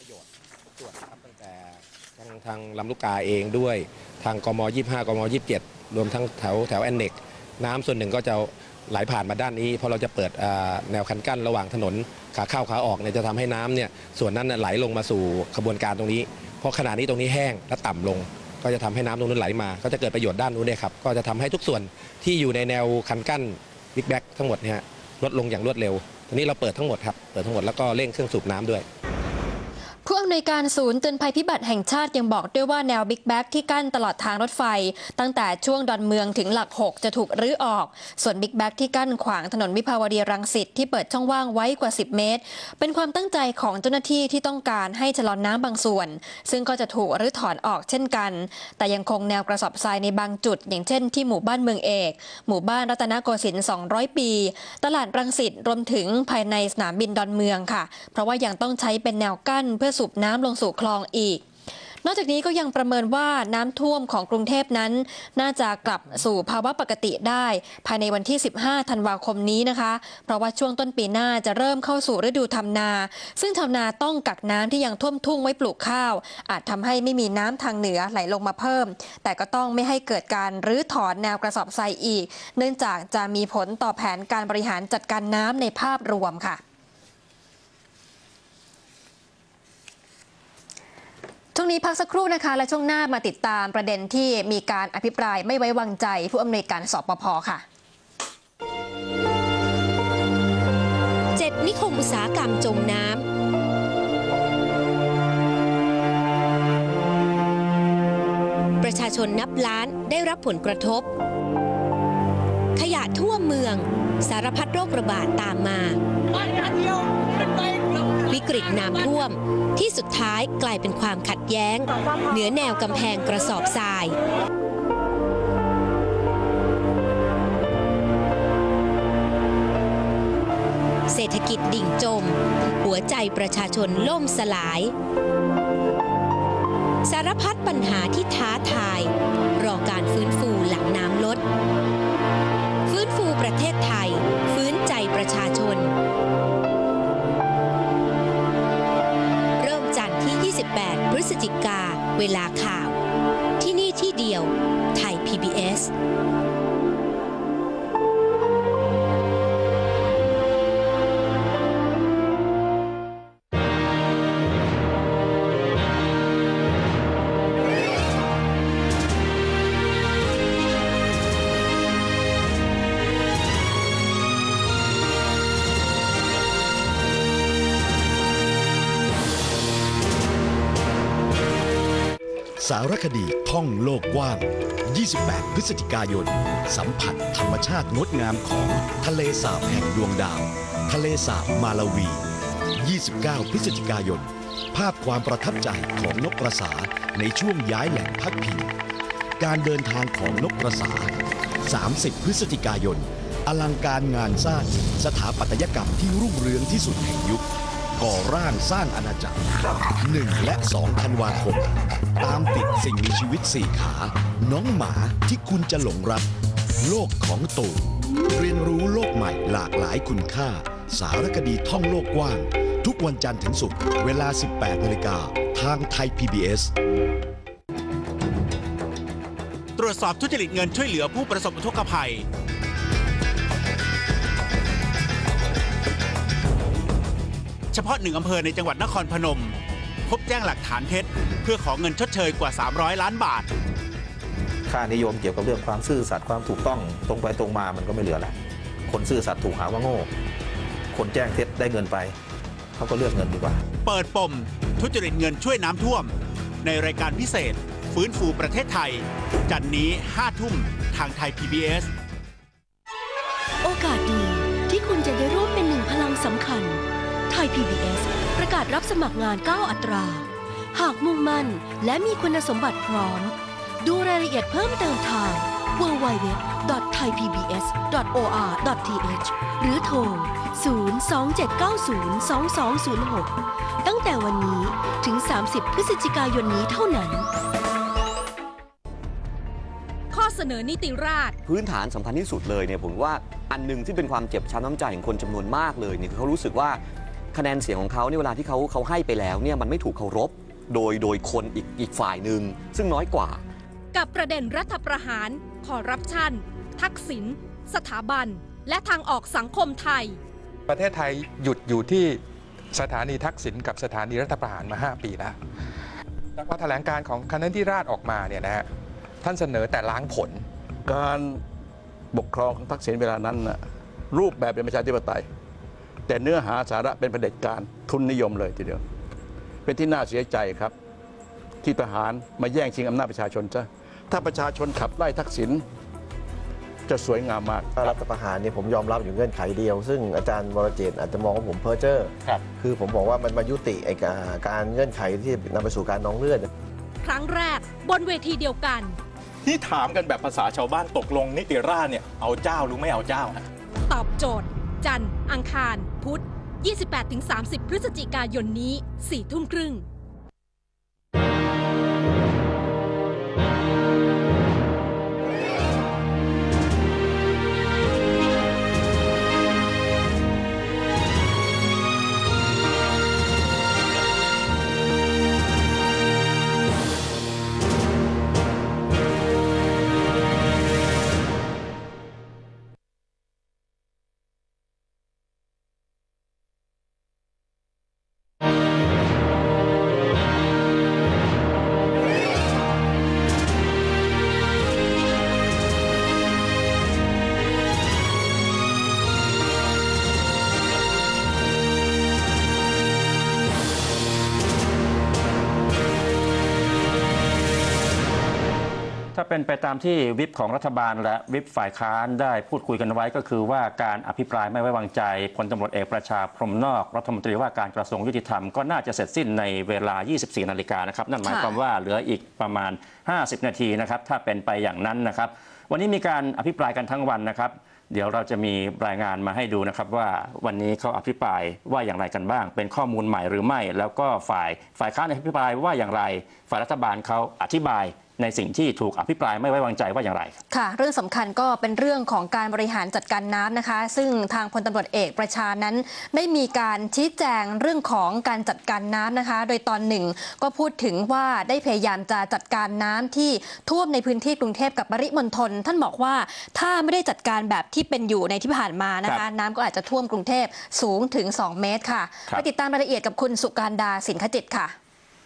ทางลำลูกกาเองด้วยทางกม25กม27รวมทั้งแถวแอนเน็กน้ำส่วนหนึ่งก็จะไหลผ่านมาด้านนี้เพราะเราจะเปิดแนวคันกั้นระหว่างถนนขาเข้าขาออกเนี่ยจะทำให้น้ำเนี่ยส่วนนั้นไหลลงมาสู่ขบวนการตรงนี้เพราะขณะนี้ตรงนี้แห้งและต่ำลงก็จะทำให้น้ำตรงนั้นไหลมาก็จะเกิดประโยชน์ด้านนู้นเนี่ยครับก็จะทำให้ทุกส่วนที่อยู่ในแนวคันกั้นบิ๊กแบ็กทั้งหมดเนี่ยลดลงอย่างรวดเร็วทีนี้เราเปิดทั้งหมดครับเปิดทั้งหมดแล้วก็เร่งเครื่องสูบน้ำด้วยผู้อำนวยการศูนย์เตือนภัยพิบัติแห่งชาติยังบอกด้วยว่าแนวบิ๊กแบ็กที่กั้นตลอดทางรถไฟตั้งแต่ช่วงดอนเมืองถึงหลัก6จะถูกรื้อออกส่วนบิ๊กแบ็กที่กั้นขวางถนนวิภาวดีรังสิตที่เปิดช่องว่างไว้กว่า10 เมตรเป็นความตั้งใจของเจ้าหน้าที่ที่ต้องการให้ชะลอน้ำบางส่วนซึ่งก็จะถูกรื้อถอนออกเช่นกันแต่ยังคงแนวกระสอบทรายในบางจุดอย่างเช่นที่หมู่บ้านเมืองเอกหมู่บ้านรัตนโกสินทร์200 ปีตลาดรังสิตรวมถึงภายในสนามบินดอนเมืองค่ะเพราะว่ายังต้องใช้เป็นแนวกั้นเพื่อสูบน้ำลงสู่คลองอีกนอกจากนี้ก็ยังประเมินว่าน้ำท่วมของกรุงเทพนั้นน่าจะกลับสู่ภาวะปกติได้ภายในวันที่15ธันวาคมนี้นะคะเพราะว่าช่วงต้นปีหน้าจะเริ่มเข้าสู่ฤดูทำนาซึ่งชาวนาต้องกักน้ำที่ยังท่วมทุ่งไว้ปลูกข้าวอาจทำให้ไม่มีน้ำทางเหนือไหลลงมาเพิ่มแต่ก็ต้องไม่ให้เกิดการรื้อถอนแนวกระสอบทรายอีกเนื่องจากจะมีผลต่อแผนการบริหารจัดการน้ำในภาพรวมค่ะช่วงนี้พักสักครู่นะคะและช่วงหน้ามาติดตามประเด็นที่มีการอภิปรายไม่ไว้วางใจผู้อำนวยการสปภ.ค่ะ 7 นิคมอุตสาหกรรมจมน้ำประชาชนนับล้านได้รับผลกระทบขยะทั่วเมืองสารพัดโรคระบาดตามมาวิกฤตน้ำท่วมที่สุดท้ายกลายเป็นความขัดแย้งเหนือแนวกำแพงกระสอบทรายเศรษฐกิจดิ่งจมหัวใจประชาชนล่มสลายสารพัดปัญหาที่ท้าทายรอการฟื้นฟูหลังน้ำลดฟื้นฟูประเทศไทยฟื้นใจประชาชนเริ่มจันทร์ที่28พฤศจิกาเวลาข่าวที่นี่ที่เดียวไทย PBS สารคดีท่องโลกกว้าง 28 พฤศจิกายน สัมผัสธรรมชาติงดงามของทะเลสาบแห่งดวงดาว ทะเลสาบมาลาวี 29 พฤศจิกายน ภาพความประทับใจของนกกระสาในช่วงย้ายแหล่งพักพิง การเดินทางของนกกระสา 30 พฤศจิกายน อลังการงานสร้างสถาปัตยกรรมที่รุ่งเรืองที่สุดแห่งยุคก่อร่างสร้างอาณาจักร 1 และ 2 ธันวาคมตามติดสิ่งมีชีวิต4 ขาน้องหมาที่คุณจะหลงรักโลกของตูนเรียนรู้โลกใหม่หลากหลายคุณค่าสารคดีท่องโลกกว้างทุกวันจันทร์ถึงศุกร์เวลา 18 นาฬิกาทางไทย PBS ตรวจสอบทุจริตเงินช่วยเหลือผู้ประสบอุทกภัยเฉพาะ1 อำเภอในจังหวัดนครพนมพบแจ้งหลักฐานเท็จเพื่อขอเงินชดเชยกว่า300 ล้านบาทค่านิยมเกี่ยวกับเรื่องความซื่อสัตย์ความถูกต้องตรงไปตรงมามันก็ไม่เหลือแล้วคนซื่อสัตย์ถูกหาว่าโง่คนแจ้งเท็จได้เงินไปเขาก็เลือกเงินดีกว่าเปิดปมทุจริตเงินช่วยน้ำท่วมในรายการพิเศษฟื้นฟูประเทศไทยจันทร์นี้ 5 ทุ่มทางไทย PBS โอกาสดีที่คุณจะได้ร่วมเป็นหนึ่งพลังสำคัญไทย PBS ประกาศรับสมัครงาน 9 อัตราหากมุ่งมั่นและมีคุณสมบัติพร้อมดูรายละเอียดเพิ่มเติมทาง www.thaipbs.or.th หรือโทร 027902206 ตั้งแต่วันนี้ถึง 30 พฤศจิกายนนี้เท่านั้นข้อเสนอนิติราษฎร์พื้นฐานสำคัญที่สุดเลยเนี่ยผมว่าอันหนึ่งที่เป็นความเจ็บช้ำน้ำใจของคนจำนวนมากเลยเนี่ยคือเขารู้สึกว่าคะแนนเสียงของเขาในเวลาที่เขาให้ไปแล้วเนี่ยมันไม่ถูกเคารพโดยคนอีกฝ่ายหนึ่งซึ่งน้อยกว่ากับประเด็นรัฐประหารคอร์รัปชันทักษิณสถาบันและทางออกสังคมไทยประเทศไทยหยุดอยู่ที่สถานีทักษิณกับสถานีรัฐประหารมา5 ปีแล้วพอแถลงการของคณะนิติราษฎร์ออกมาเนี่ยนะฮะท่านเสนอแต่ล้างผลการปกครองของทักษิณเวลานั้นนะรูปแบบเป็นประชาธิปไตยแต่เนื้อหาสาระเป็นเผด็จการทุนนิยมเลยทีเดียวเป็นที่น่าเสียใจครับที่ทหารมาแย่งชิงอำนาจประชาชนซะถ้าประชาชนขับไล่ทักษิณจะสวยงามมากรัฐประหารเนี่ยผมยอมรับอยู่เงื่อนไขเดียวซึ่งอาจารย์วรเจตน์อาจจะมองว่าผมเพ้อเจ้อคือผมบอกว่ามันมายุติการเงื่อนไขที่นำไปสู่การนองเลือดครั้งแรกบนเวทีเดียวกันที่ถามกันแบบภาษาชาวบ้านตกลงนิติราษฎร์เนี่ยเอาเจ้าหรือไม่เอาเจ้านะตอบโจทย์จันทร์อังคารพุธ 28-30 พฤศจิกายนนี้ 4 ทุ่มครึ่งถ้าเป็นไปตามที่วิปของรัฐบาลและวิปฝ่ายค้านได้พูดคุยกันไว้ก็คือว่าการอภิปรายไม่ไว้วางใจพลตำรวจเอกประชาพรหมนอกรัฐมนตรีว่าการกระทรวงยุติธรรมก็น่าจะเสร็จสิ้นในเวลา 24 นาฬิกานะครับนั่นหมายความว่าเหลืออีกประมาณ 50 นาทีนะครับถ้าเป็นไปอย่างนั้นนะครับวันนี้มีการอภิปรายกันทั้งวันนะครับเดี๋ยวเราจะมีรายงานมาให้ดูนะครับว่าวันนี้เขาอภิปรายว่าอย่างไรกันบ้างเป็นข้อมูลใหม่หรือไม่แล้วก็ฝ่ายค้านอภิปรายว่าอย่างไรฝ่ายรัฐบาลเขาอธิบายในสิ่งที่ถูกอภิปรายไม่ไว้วางใจว่าอย่างไรค่ะเรื่องสำคัญก็เป็นเรื่องของการบริหารจัดการน้ำนะคะซึ่งทางพลตำรวจเอกประชานั้นได้มีการชี้แจงเรื่องของการจัดการน้ำนะคะโดยตอนหนึ่งก็พูดถึงว่าได้พยายามจะจัดการน้ำที่ท่วมในพื้นที่กรุงเทพกับปริมณฑลท่านบอกว่าถ้าไม่ได้จัดการแบบที่เป็นอยู่ในที่ผ่านมานะคะน้ำก็อาจจะท่วมกรุงเทพสูงถึง2 เมตรค่ะไปติดตามรายละเอียดกับคุณสุการดาสินขจิตค่ะ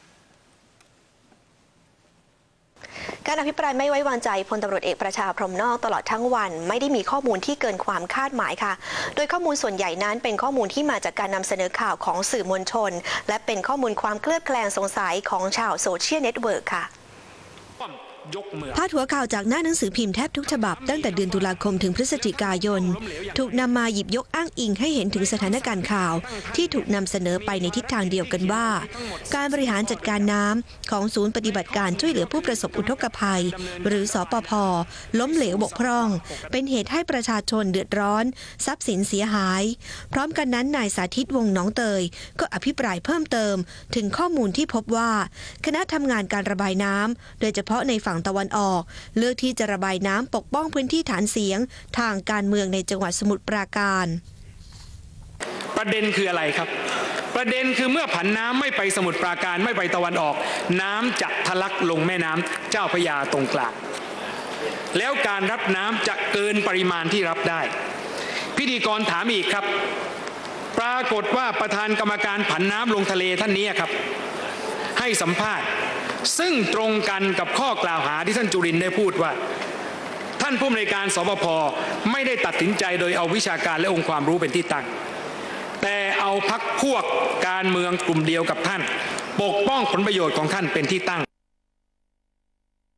การอภิปรายไม่ไว้วางใจพลตำรวจเอกประชาพรหมนอกตลอดทั้งวันไม่ได้มีข้อมูลที่เกินความคาดหมายค่ะโดยข้อมูลส่วนใหญ่นั้นเป็นข้อมูลที่มาจากการนำเสนอข่าวของสื่อมวลชนและเป็นข้อมูลความเคลือบแคลงสงสัยของชาวโซเชียลเน็ตเวิร์กค่ะพาดหัวข่าวจากหน้าหนังสือพิมพ์แทบทุกฉบับตั้งแต่เดือนตุลาคมถึงพฤศจิกายนถูกนำมาหยิบยกอ้างอิงให้เห็นถึงสถานการณ์ข่าวที่ถูกนำเสนอไปในทิศทางเดียวกันว่าการบริหารจัดการน้ำของศูนย์ปฏิบัติการช่วยเหลือผู้ประสบอุทกภัยหรือสปภ.ล้มเหลวบกพร่องเป็นเหตุให้ประชาชนเดือดร้อนทรัพย์สินเสียหายพร้อมกันนั้นนายสาธิตวงศ์หนองเตยก็อภิปรายเพิ่มเติมถึงข้อมูลที่พบว่าคณะทำงานการระบายน้ำโดยเฉพาะในฝั่งตะวันออกเลือกที่จะระบายน้ำปกป้องพื้นที่ฐานเสียงทางการเมืองในจังหวัดสมุทรปราการประเด็นคืออะไรครับประเด็นคือเมื่อผันน้ำไม่ไปสมุทรปราการไม่ไปตะวันออกน้ำจะทะลักลงแม่น้ำเจ้าพระยาตรงกลางแล้วการรับน้ำจะเกินปริมาณที่รับได้พิธีกรถามอีกครับปรากฏว่าประธานกรรมการผันน้ำลงทะเลท่านนี้ครับให้สัมภาษณ์ซึ่งตรงกันกับข้อกล่าวหาที่ท่านจุรินทร์ได้พูดว่าท่านผู้อำนวยการสปภ.ไม่ได้ตัดสินใจโดยเอาวิชาการและองค์ความรู้เป็นที่ตั้งแต่เอาพรรคพวกการเมืองกลุ่มเดียวกับท่านปกป้องผลประโยชน์ของท่านเป็นที่ตั้งภาพ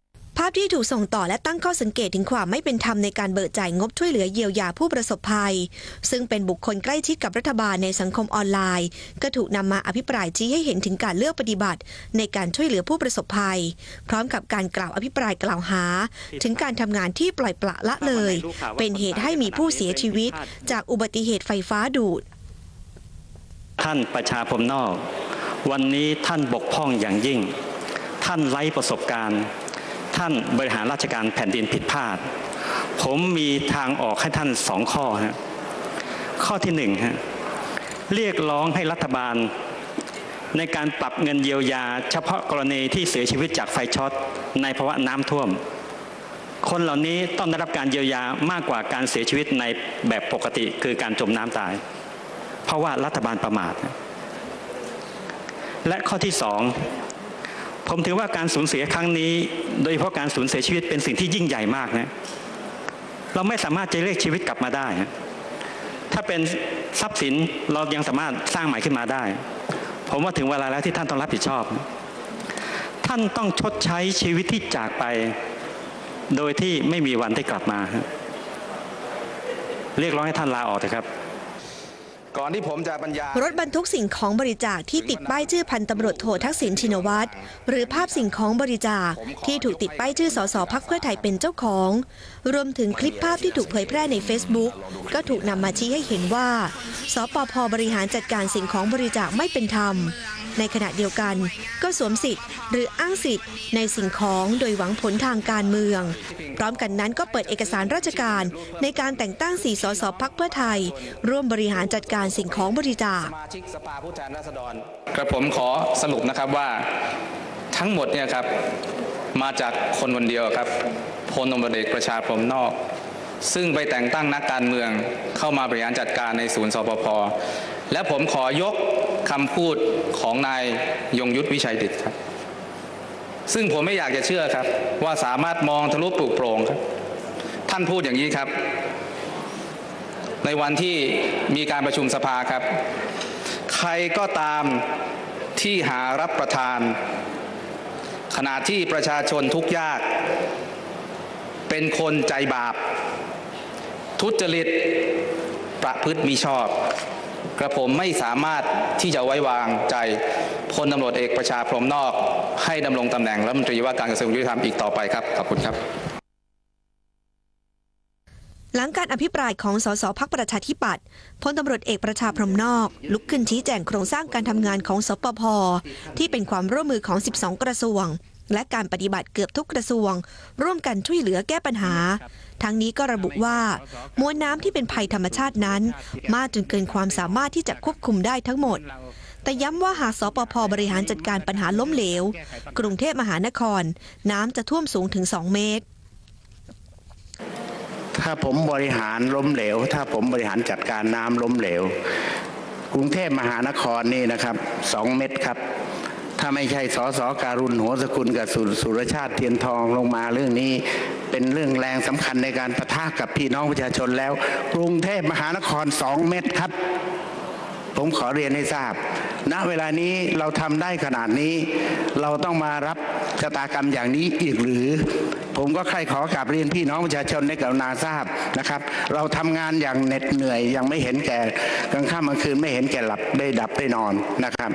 พที่ถูกส่งต่อและตั้งข้อสังเกตถึงความไม่เป็นธรรมในการเบิกจ่ายงบช่วยเหลือเยียวยาผู้ประสบภัยซึ่งเป็นบุคคลใกล้ชิดกับรัฐบาลในสังคมออนไลน์ก็ถูกนำมาอภิปรายชี้ให้เห็นถึงการเลือกปฏิบัติในการช่วยเหลือผู้ประสบภัยพร้อมกับการกล่าวอภิปรายกล่าวหาถึงการทำงานที่ปล่อยปละละเลยเป็นเหตุให้มีผู้เสียชีวิตจากอุบัติเหตุไฟฟ้าดูดท่านประชาพรมนอกวันนี้ท่านบกพร่องอย่างยิ่งท่านไร้ประสบการณ์ท่านบริหารราชการแผ่นดินผิดพลาดผมมีทางออกให้ท่าน2 ข้อฮะข้อที่1ฮะเรียกร้องให้รัฐบาลในการปรับเงินเยียวยาเฉพาะกรณีที่เสียชีวิตจากไฟช็อตในภาวะน้ำท่วมคนเหล่านี้ต้องได้รับการเยียวยามากกว่าการเสียชีวิตในแบบปกติคือการจมน้ำตายเพราะว่ารัฐบาลประมาทและข้อที่2ผมถือว่าการสูญเสียครั้งนี้โดยเฉพาะการสูญเสียชีวิตเป็นสิ่งที่ยิ่งใหญ่มากนะเราไม่สามารถจะเรียกชีวิตกลับมาได้ถ้าเป็นทรัพย์สินเรายังสามารถสร้างใหม่ขึ้นมาได้ผมว่าถึงเวลาแล้วที่ท่านต้องรับผิดชอบท่านต้องชดใช้ชีวิตที่จากไปโดยที่ไม่มีวันได้กลับมาเรียกร้องให้ท่านลาออกเถอะครับก่อนที่ผมจะบรรยายรถบรรทุกสิ่งของบริจาคที่ติดป้ายชื่อพันตำรวจโททักษิณชินวัตรหรือภาพสิ่งของบริจาคที่ถูกติดป้ายชื่อสสพรรคเพื่อไทยเป็นเจ้าของรวมถึงคลิปภาพที่ถูกเผยแพร่ใน Facebook ก็ถูกนำมาชี้ให้เห็นว่าสปภ.บริหารจัดการสิ่งของบริจาคไม่เป็นธรรมในขณะเดียวกันก็สวมสิทธิ์หรืออ้างสิทธิ์ในสิ่งของโดยหวังผลทางการเมืองพร้อมกันนั้นก็เปิดเอกสารราชการในการแต่งตั้ง4 สสพรรคเพื่อไทยร่วมบริหารจัดการสิ่งของบริจาคกระผมขอสรุปนะครับว่าทั้งหมดเนี่ยครับมาจากคนเดียวครับพลตำรวจเอกประชาพรหมนอกซึ่งไปแต่งตั้งนักการเมืองเข้ามาบริหารจัดการในศูนย์สปภ.และผมขอยกคำพูดของนายยงยุทธวิชัยดิษฐ์ครับซึ่งผมไม่อยากจะเชื่อครับว่าสามารถมองทะลุปลุกโปร่งครับท่านพูดอย่างนี้ครับในวันที่มีการประชุมสภาครับใครก็ตามที่หารับประทานขณะที่ประชาชนทุกข์ยากเป็นคนใจบาปทุจริตประพฤติมิชอบกระผมไม่สามารถที่จะไว้วางใจพลตำรวจเอกประชาพรหมนอกให้ดำรงตำแหน่งรัฐมนตรีว่าการกระทรวงยุติธรรมอีกต่อไปครับขอบคุณครับหลังการอภิปรายของสสพรรคประชาธิปัตย์พลตำรวจเอกประชาพรหมนอกลุกขึ้นชี้แจงโครงสร้างการทำงานของสปภ.ที่เป็นความร่วมมือของ12 กระทรวงและการปฏิบัติเกือบทุกกระทรวงร่วมกันช่วยเหลือแก้ปัญหาทั้งนี้ก็ระบุว่ามวลน้ำที่เป็นภัยธรรมชาตินั้นมากจนเกินความสามารถที่จะควบคุมได้ทั้งหมดแต่ย้ำว่าหากสปภ.บริหารจัดการปัญหาล้มเหลวกรุงเทพมหานครน้ำจะท่วมสูงถึง2 เมตรถ้าผมบริหารล้มเหลวถ้าผมบริหารจัดการน้ำล้มเหลวกรุงเทพมหานครนี่นะครับ2 เมตรครับถ้าไม่ใช่สสการุณโหสกุลกับสุรชาติเทียนทองลงมาเรื่องนี้เป็นเรื่องแรงสำคัญในการปะทะกับพี่น้องประชาชนแล้วกรุงเทพมหานคร2 เมตรครับผมขอเรียนให้ทราบณเวลานี้เราทำได้ขนาดนี้เราต้องมารับชะตากรรมอย่างนี้อีกหรือผมก็ใครขอกราบเรียนพี่น้องประชาชนได้กรุณาทราบนะครับเราทำงานอย่างเหน็ดเหนื่อยยังไม่เห็นแก่กลางค่ำกลางคืนไม่เห็นแก่หลับได้ดับได้นอนนะครับ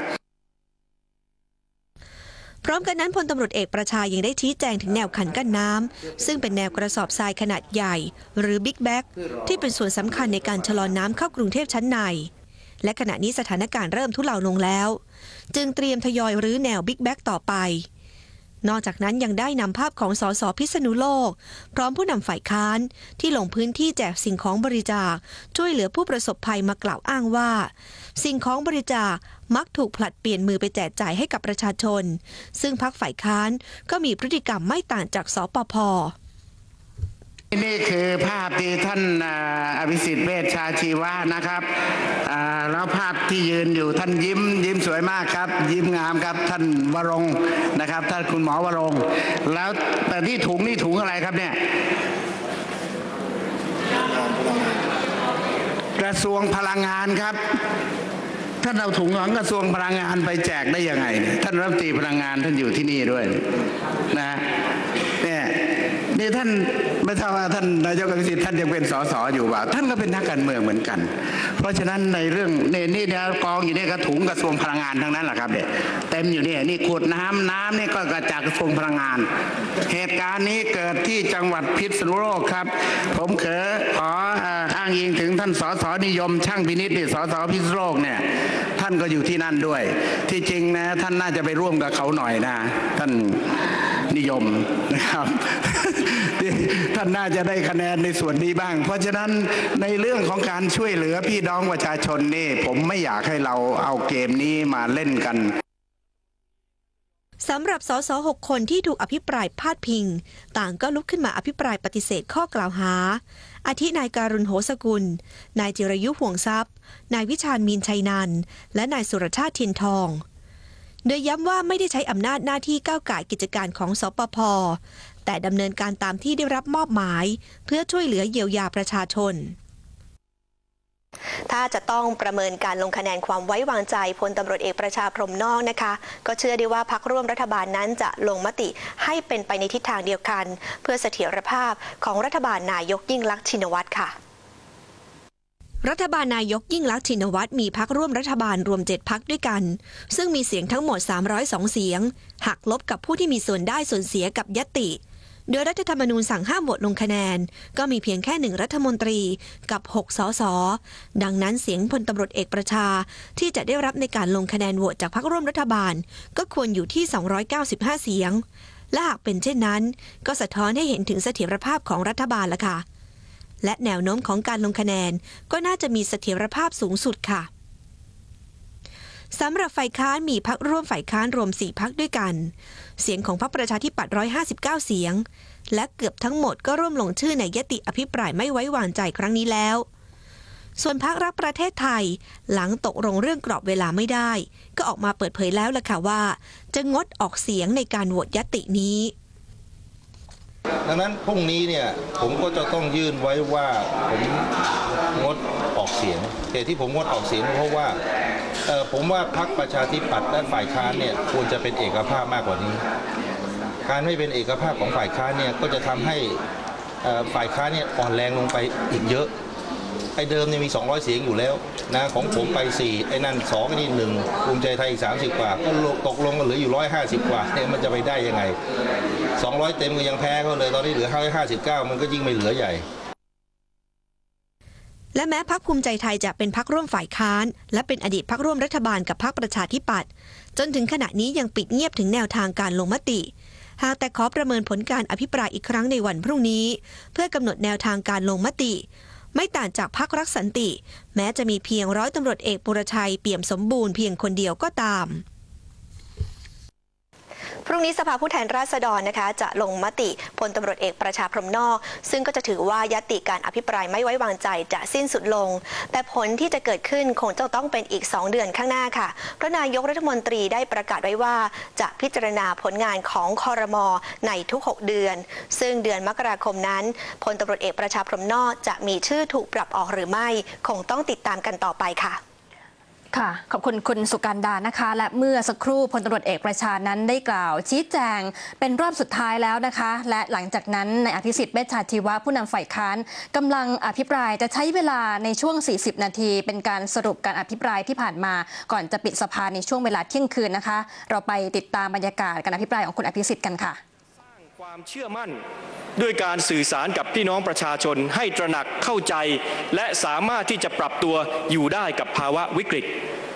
พร้อมกันนั้นพลตำรวจเอกประชายังได้ชี้แจงถึงแนวคันกั้นน้ำซึ่งเป็นแนวกระสอบทรายขนาดใหญ่หรือบิ๊กแบ็กที่เป็นส่วนสำคัญในการชะลอน้ำเข้ากรุงเทพชั้นในและขณะนี้สถานการณ์เริ่มทุเลาลงแล้วจึงเตรียมทยอยรื้อแนวบิ๊กแบ็กต่อไปนอกจากนั้นยังได้นำภาพของสสพิษณุโลกพร้อมผู้นำฝ่ายค้านที่ลงพื้นที่แจกสิ่งของบริจาคช่วยเหลือผู้ประสบภัยมากล่าวอ้างว่าสิ่งของบริจาคมักถูกผลัดเปลี่ยนมือไปแจกจ่ายให้กับประชาชนซึ่งพรรคฝ่ายค้านก็มีพฤติกรรมไม่ต่างจากสปภ. นี่คือภาพที่ท่านอภิสิทธิ์เวชชาชีวะนะครับแล้วภาพที่ยืนอยู่ท่านยิ้มสวยมากครับยิ้มงามครับท่านวรงค์นะครับท่านคุณหมอวรงค์แล้วแต่ที่ถุงนี่ถุงอะไรครับเนี่ยกระทรวงพลังงานครับท่านเอาถุงของกระทรวงพลังงานไปแจกได้ยังไงท่านรัฐมนตรีพลังงานท่านอยู่ที่นี่ด้วยนะเนี่ยนี้ท่านไม่ทราบว่าท่านนายกอภิสิทธิ์ท่านยังเป็นสสอยู่ว่าท่านก็เป็นนักการเมืองเหมือนกันเพราะฉะนั้นในเรื่องนี่กองอยู่นี่กระถุงกระทรวงพลังงานทั้งนั้นแหละครับเนี่ยเต็มอยู่นี่ขวดน้ำนี่ก็กระจากกระทรวงพลังงานเหตุการณ์นี้เกิดที่จังหวัดพิษณุโลกครับผมขออ้างอิงถึงท่านสสนิยมช่างพินิจนี่สสพิษณุโลกเนี่ยท่านก็อยู่ที่นั่นด้วยที่จริงนะท่านน่าจะไปร่วมกับเขาหน่อยนะท่านนิยมนะครับท่านน่าจะได้คะแนนในส่วนนี้บ้างเพราะฉะนั้นในเรื่องของการช่วยเหลือพี่น้องประชาชนนี่ผมไม่อยากให้เราเอาเกมนี้มาเล่นกันสำหรับสส6 คนที่ถูกอภิปรายพาดพิงต่างก็ลุกขึ้นมาอภิปรายปฏิเสธข้อกล่าวหาอาทินายการุณโหสกุลนายจิรยุห่วงทรัพย์นายวิชาญมีนชัยนันท์และนายสุรชาติเทียนทองโดยย้ำว่าไม่ได้ใช้อำนาจหน้าที่ก้าวก่ายกิจการของสปภ.แต่ดำเนินการตามที่ได้รับมอบหมายเพื่อช่วยเหลือเยียวยาประชาชนถ้าจะต้องประเมินการลงคะแนนความไว้วางใจพลตำรวจเอกประชาพรหมนอกนะคะก็เชื่อได้ว่าพรรคร่วมรัฐบาลนั้นจะลงมติให้เป็นไปในทิศทางเดียวกันเพื่อเสถียรภาพของรัฐบาลนายกยิ่งลักษณ์ชินวัตรค่ะรัฐบาลนายกยิ่งลักษณ์ชินวัตรมีพรรคร่วมรัฐบาลรวม7 พรรคด้วยกันซึ่งมีเสียงทั้งหมด302เสียงหักลบกับผู้ที่มีส่วนได้ส่วนเสียกับญัตติโดยรัฐธรรมนูญสั่งห้ามโหวตลงคะแนนก็มีเพียงแค่1 รัฐมนตรีกับ6 สสดังนั้นเสียงพลตำรวจเอกประชาที่จะได้รับในการลงคะแนนโหวตจากพรรคร่วมรัฐบาลก็ควรอยู่ที่295เสียงและหากเป็นเช่นนั้นก็สะท้อนให้เห็นถึงเสถียรภาพของรัฐบาลละค่ะและแนวโน้มของการลงคะแนนก็น่าจะมีเสถียรภาพสูงสุดค่ะสำหรับฝ่ายค้านมีพรรคร่วมฝ่ายค้านรวม4 พรรคด้วยกันเสียงของพรรคประชาธิปัตย์159เสียงและเกือบทั้งหมดก็ร่วมลงชื่อในยติอภิปรายไม่ไว้วางใจครั้งนี้แล้วส่วนพรรครักประเทศไทยหลังตกลงเรื่องกรอบเวลาไม่ได้ก็ออกมาเปิดเผยแล้วล่ะค่ะว่าจะงดออกเสียงในการโหวตยตินี้ดังนั้นพรุ่งนี้เนี่ยผมก็จะต้องยื่นไว้ว่าผมงดออกเสียงเหตุที่ผมงดออกเสียงเพราะว่าผมว่าพรรคประชาธิปัตย์และฝ่ายค้านเนี่ยควรจะเป็นเอกภาพมากกว่านี้การไม่เป็นเอกภาพของฝ่ายค้านเนี่ยก็จะทำให้ฝ่ายค้านเนี่ยอ่อนแรงลงไปอีกเยอะไอ้เดิมเนี่ยมี200เสียงอยู่แล้วนะของผมไป4ไอ้นั่น2ไอ้นี่1ภูมิใจไทยอีก30 กว่าก็ตกลงกันเหลืออยู่150 กว่าเนี่ยมันจะไปได้ยังไง200เต็มก็ยังแพ้เขาเลยตอนนี้เหลือ159มันก็ยิ่งไม่เหลือใหญ่และแม้พรรคภูมิใจไทยจะเป็นพรรคร่วมฝ่ายค้านและเป็นอดีตพรรคร่วมรัฐบาลกับพรรคประชาธิปัตย์จนถึงขณะนี้ยังปิดเงียบถึงแนวทางการลงมติหากแต่ขอประเมินผลการอภิปรายอีกครั้งในวันพรุ่งนี้เพื่อกำหนดแนวทางการลงมติไม่ต่างจากพรรครักสันติแม้จะมีเพียงร้อยตำรวจเอกปุรชัยเปี่ยมสมบูรณ์เพียงคนเดียวก็ตามพรุ่งนี้สภาผู้แทนราษฎรนะคะจะลงมติพลตำรวจเอกประชาพรหมนอกซึ่งก็จะถือว่าญัตติการอภิปรายไม่ไว้วางใจจะสิ้นสุดลงแต่ผลที่จะเกิดขึ้นคงจะต้องเป็นอีก2 เดือนข้างหน้าค่ะเพราะนายกรัฐมนตรีได้ประกาศไว้ว่าจะพิจารณาผลงานของครม.ในทุก6 เดือนซึ่งเดือนมกราคมนั้นพลตำรวจเอกประชาพรหมนอกจะมีชื่อถูกปรับออกหรือไม่คงต้องติดตามกันต่อไปค่ะค่ะขอบคุณคุณสุกันดานะคะและเมื่อสักครู่พลตำรวจเอกประชานั้นได้กล่าวชี้แจงเป็นรอบสุดท้ายแล้วนะคะและหลังจากนั้นนายอภิสิทธิ์เวชชาชีวะผู้นำฝ่ายค้านกำลังอภิปรายจะใช้เวลาในช่วง40 นาทีเป็นการสรุปการอภิปรายที่ผ่านมาก่อนจะปิดสภาในช่วงเวลาเที่ยงคืนนะคะเราไปติดตามบรรยากาศการอภิปรายของคุณอภิสิทธิ์กันค่ะความเชื่อมั่นด้วยการสื่อสารกับพี่น้องประชาชนให้ตระหนักเข้าใจและสามารถที่จะปรับตัวอยู่ได้กับภาวะวิกฤต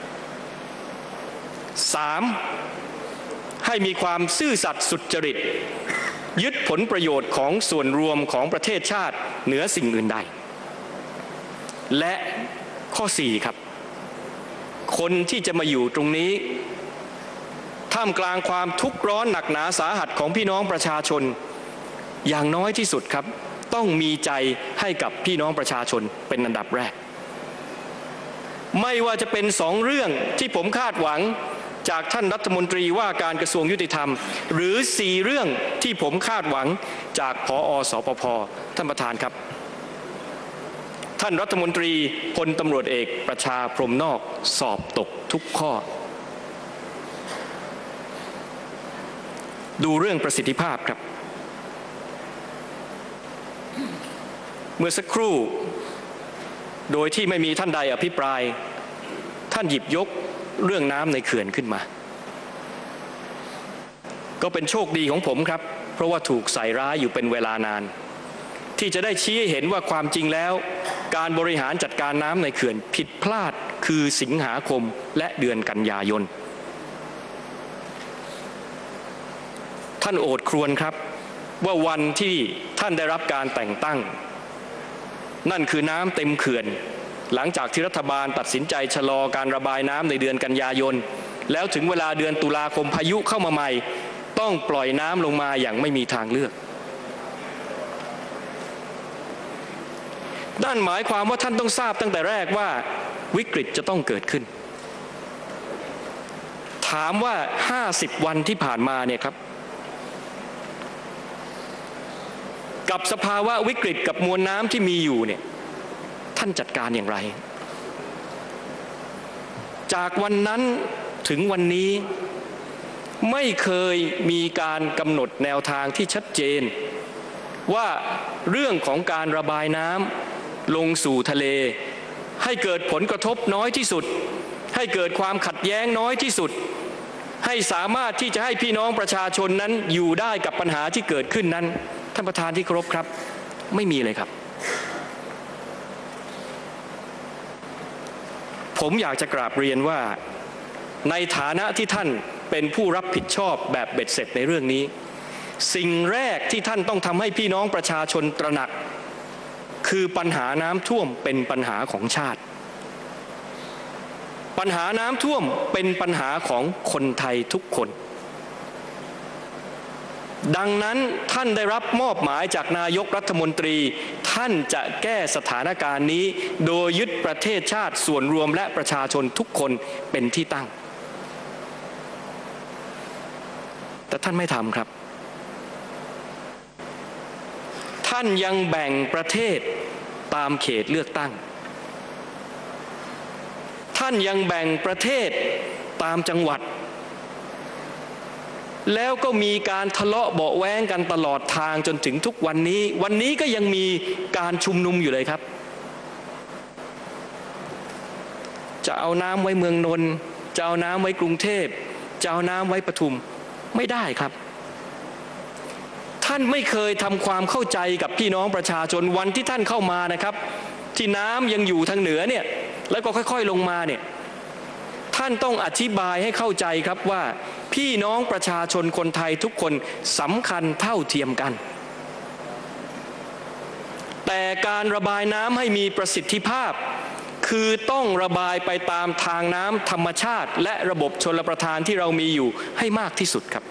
3. ให้มีความซื่อสัตย์สุจริตยึดผลประโยชน์ของส่วนรวมของประเทศชาติเหนือสิ่งอื่นใดและข้อ 4 ครับคนที่จะมาอยู่ตรงนี้ท่ามกลางความทุกข์ร้อนหนักหนาสาหัสของพี่น้องประชาชนอย่างน้อยที่สุดครับต้องมีใจให้กับพี่น้องประชาชนเป็นอันดับแรกไม่ว่าจะเป็น2 เรื่องที่ผมคาดหวังจากท่านรัฐมนตรีว่าการกระทรวงยุติธรรมหรือ4 เรื่องที่ผมคาดหวังจากผอ.สปภ.ท่านประธานครับท่านรัฐมนตรีพลตำรวจเอกประชาพรหมนอกสอบตกทุกข้อดูเรื่องประสิทธิภาพครับเมื่อสักครู่โดยที่ไม่มีท่านใดอภิปรายท่านหยิบยกเรื่องน้ำในเขื่อนขึ้นมาก็เป็นโชคดีของผมครับเพราะว่าถูกใส่ร้ายอยู่เป็นเวลานานที่จะได้ชี้ให้เห็นว่าความจริงแล้วการบริหารจัดการน้ำในเขื่อนผิดพลาดคือสิงหาคมและเดือนกันยายนท่านโอดครวญครับว่าวันที่ท่านได้รับการแต่งตั้งนั่นคือน้ำเต็มเขื่อนหลังจากที่รัฐบาลตัดสินใจชะลอการระบายน้ำในเดือนกันยายนแล้วถึงเวลาเดือนตุลาคมพายุเข้ามาใหม่ต้องปล่อยน้ำลงมาอย่างไม่มีทางเลือกนั่นหมายความว่าท่านต้องทราบตั้งแต่แรกว่าวิกฤตจะต้องเกิดขึ้นถามว่า50วันที่ผ่านมาเนี่ยครับกับสภาวะวิกฤตกับมวลน้ำที่มีอยู่เนี่ยท่านจัดการอย่างไรจากวันนั้นถึงวันนี้ไม่เคยมีการกำหนดแนวทางที่ชัดเจนว่าเรื่องของการระบายน้ำลงสู่ทะเลให้เกิดผลกระทบน้อยที่สุดให้เกิดความขัดแย้งน้อยที่สุดให้สามารถที่จะให้พี่น้องประชาชนนั้นอยู่ได้กับปัญหาที่เกิดขึ้นนั้นท่านประธานที่เคารพครับไม่มีเลยครับผมอยากจะกราบเรียนว่าในฐานะที่ท่านเป็นผู้รับผิดชอบแบบเบ็ดเสร็จในเรื่องนี้สิ่งแรกที่ท่านต้องทำให้พี่น้องประชาชนตระหนักคือปัญหาน้ำท่วมเป็นปัญหาของชาติปัญหาน้ำท่วมเป็นปัญหาของคนไทยทุกคนดังนั้นท่านได้รับมอบหมายจากนายกรัฐมนตรีท่านจะแก้สถานการณ์นี้โดยยึดประเทศชาติส่วนรวมและประชาชนทุกคนเป็นที่ตั้งแต่ท่านไม่ทำครับท่านยังแบ่งประเทศตามเขตเลือกตั้งท่านยังแบ่งประเทศตามจังหวัดแล้วก็มีการทะเลาะเบาะแว้งกันตลอดทางจนถึงทุกวันนี้ก็ยังมีการชุมนุมอยู่เลยครับจะเอาน้ำไว้เมืองนนท์จะเอาน้ำไว้กรุงเทพจะเอาน้ำไว้ปทุมไม่ได้ครับท่านไม่เคยทำความเข้าใจกับพี่น้องประชาชนวันที่ท่านเข้ามานะครับที่น้ำยังอยู่ทางเหนือเนี่ยแล้วก็ค่อยๆลงมาเนี่ยท่านต้องอธิบายให้เข้าใจครับว่าพี่น้องประชาชนคนไทยทุกคนสำคัญเท่าเทียมกันแต่การระบายน้ำให้มีประสิทธิภาพคือต้องระบายไปตามทางน้ำธรรมชาติและระบบชลประทานที่เรามีอยู่ให้มากที่สุดครับ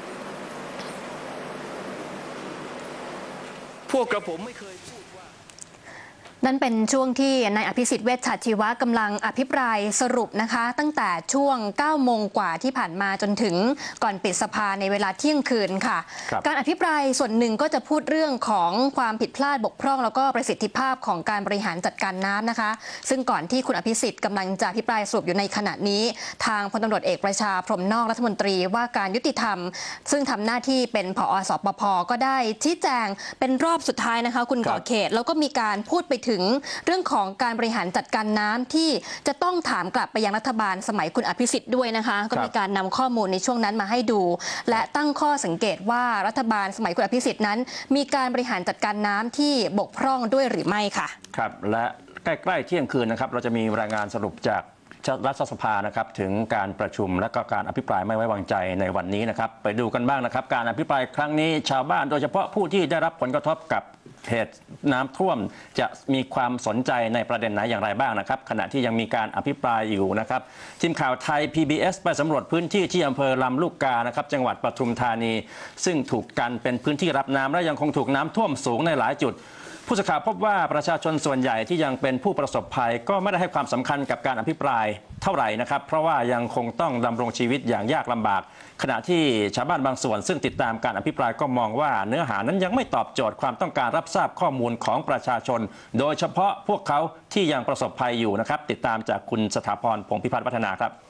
พวกกระผมไม่เคยนั่นเป็นช่วงที่นายอภิสิทธิ์เวชชาชีวะกำลังอภิปรายสรุปนะคะตั้งแต่ช่วง 9 โมงกว่าที่ผ่านมาจนถึงก่อนปิดสภาในเวลาเที่ยงคืนค่ะการอภิปรายส่วนหนึ่งก็จะพูดเรื่องของความผิดพลาดบกพร่องแล้วก็ประสิทธิภาพของการบริหารจัดการน้ำนะคะซึ่งก่อนที่คุณอภิสิทธิ์กำลังจะอภิปรายสรุปอยู่ในขณะนี้ทางพลตำรวจเอกประชาพรหมนอกรัฐมนตรีว่าการยุติธรรมซึ่งทำหน้าที่เป็นผอ.สปภ.ก็ได้ชี้แจงเป็นรอบสุดท้ายนะคะคุณก่อเขตแล้วก็มีการพูดไปถึงเรื่องของการบริหารจัดการน้ำที่จะต้องถามกลับไปยังรัฐบาลสมัยคุณอภิสิทธิ์ด้วยนะคะก็มีการนำข้อมูลในช่วงนั้นมาให้ดูและตั้งข้อสังเกตว่ารัฐบาลสมัยคุณอภิสิทธิ์นั้นมีการบริหารจัดการน้ำที่บกพร่องด้วยหรือไม่ค่ะครับและใกล้ๆเที่ยงคืนนะครับเราจะมีรายงานสรุปจากรัฐสภานะครับถึงการประชุมและก็การอภิปรายไม่ไว้วางใจในวันนี้นะครับไปดูกันบ้างนะครับการอภิปรายครั้งนี้ชาวบ้านโดยเฉพาะผู้ที่ได้รับผลกระทบกับเหตุน้ำท่วมจะมีความสนใจในประเด็นไหนอย่างไรบ้างนะครับขณะที่ยังมีการอภิปรายอยู่นะครับทีมข่าวไทย PBS ไปสำรวจพื้นที่ที่อำเภอลำลูกกานะครับจังหวัดปทุมธานีซึ่งถูกกันเป็นพื้นที่รับน้ำและยังคงถูกน้ำท่วมสูงในหลายจุดผู้สื่อข่าวพบว่าประชาชนส่วนใหญ่ที่ยังเป็นผู้ประสบภัยก็ไม่ได้ให้ความสำคัญกับการอภิปรายเท่าไหร่นะครับเพราะว่ายังคงต้องดำรงชีวิตอย่างยากลำบากขณะที่ชาวบ้านบางส่วนซึ่งติดตามการอภิปรายก็มองว่าเนื้อหานั้นยังไม่ตอบโจทย์ความต้องการรับทราบข้อมูลของประชาชนโดยเฉพาะพวกเขาที่ยังประสบภัยอยู่นะครับติดตามจากคุณสถาพร พงษ์พิพัฒน์วัฒนาครับ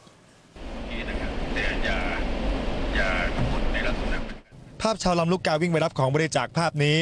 ภาพชาวลำลูกกาวิ่งไปรับของบริจาคภาพนี้สะท้อน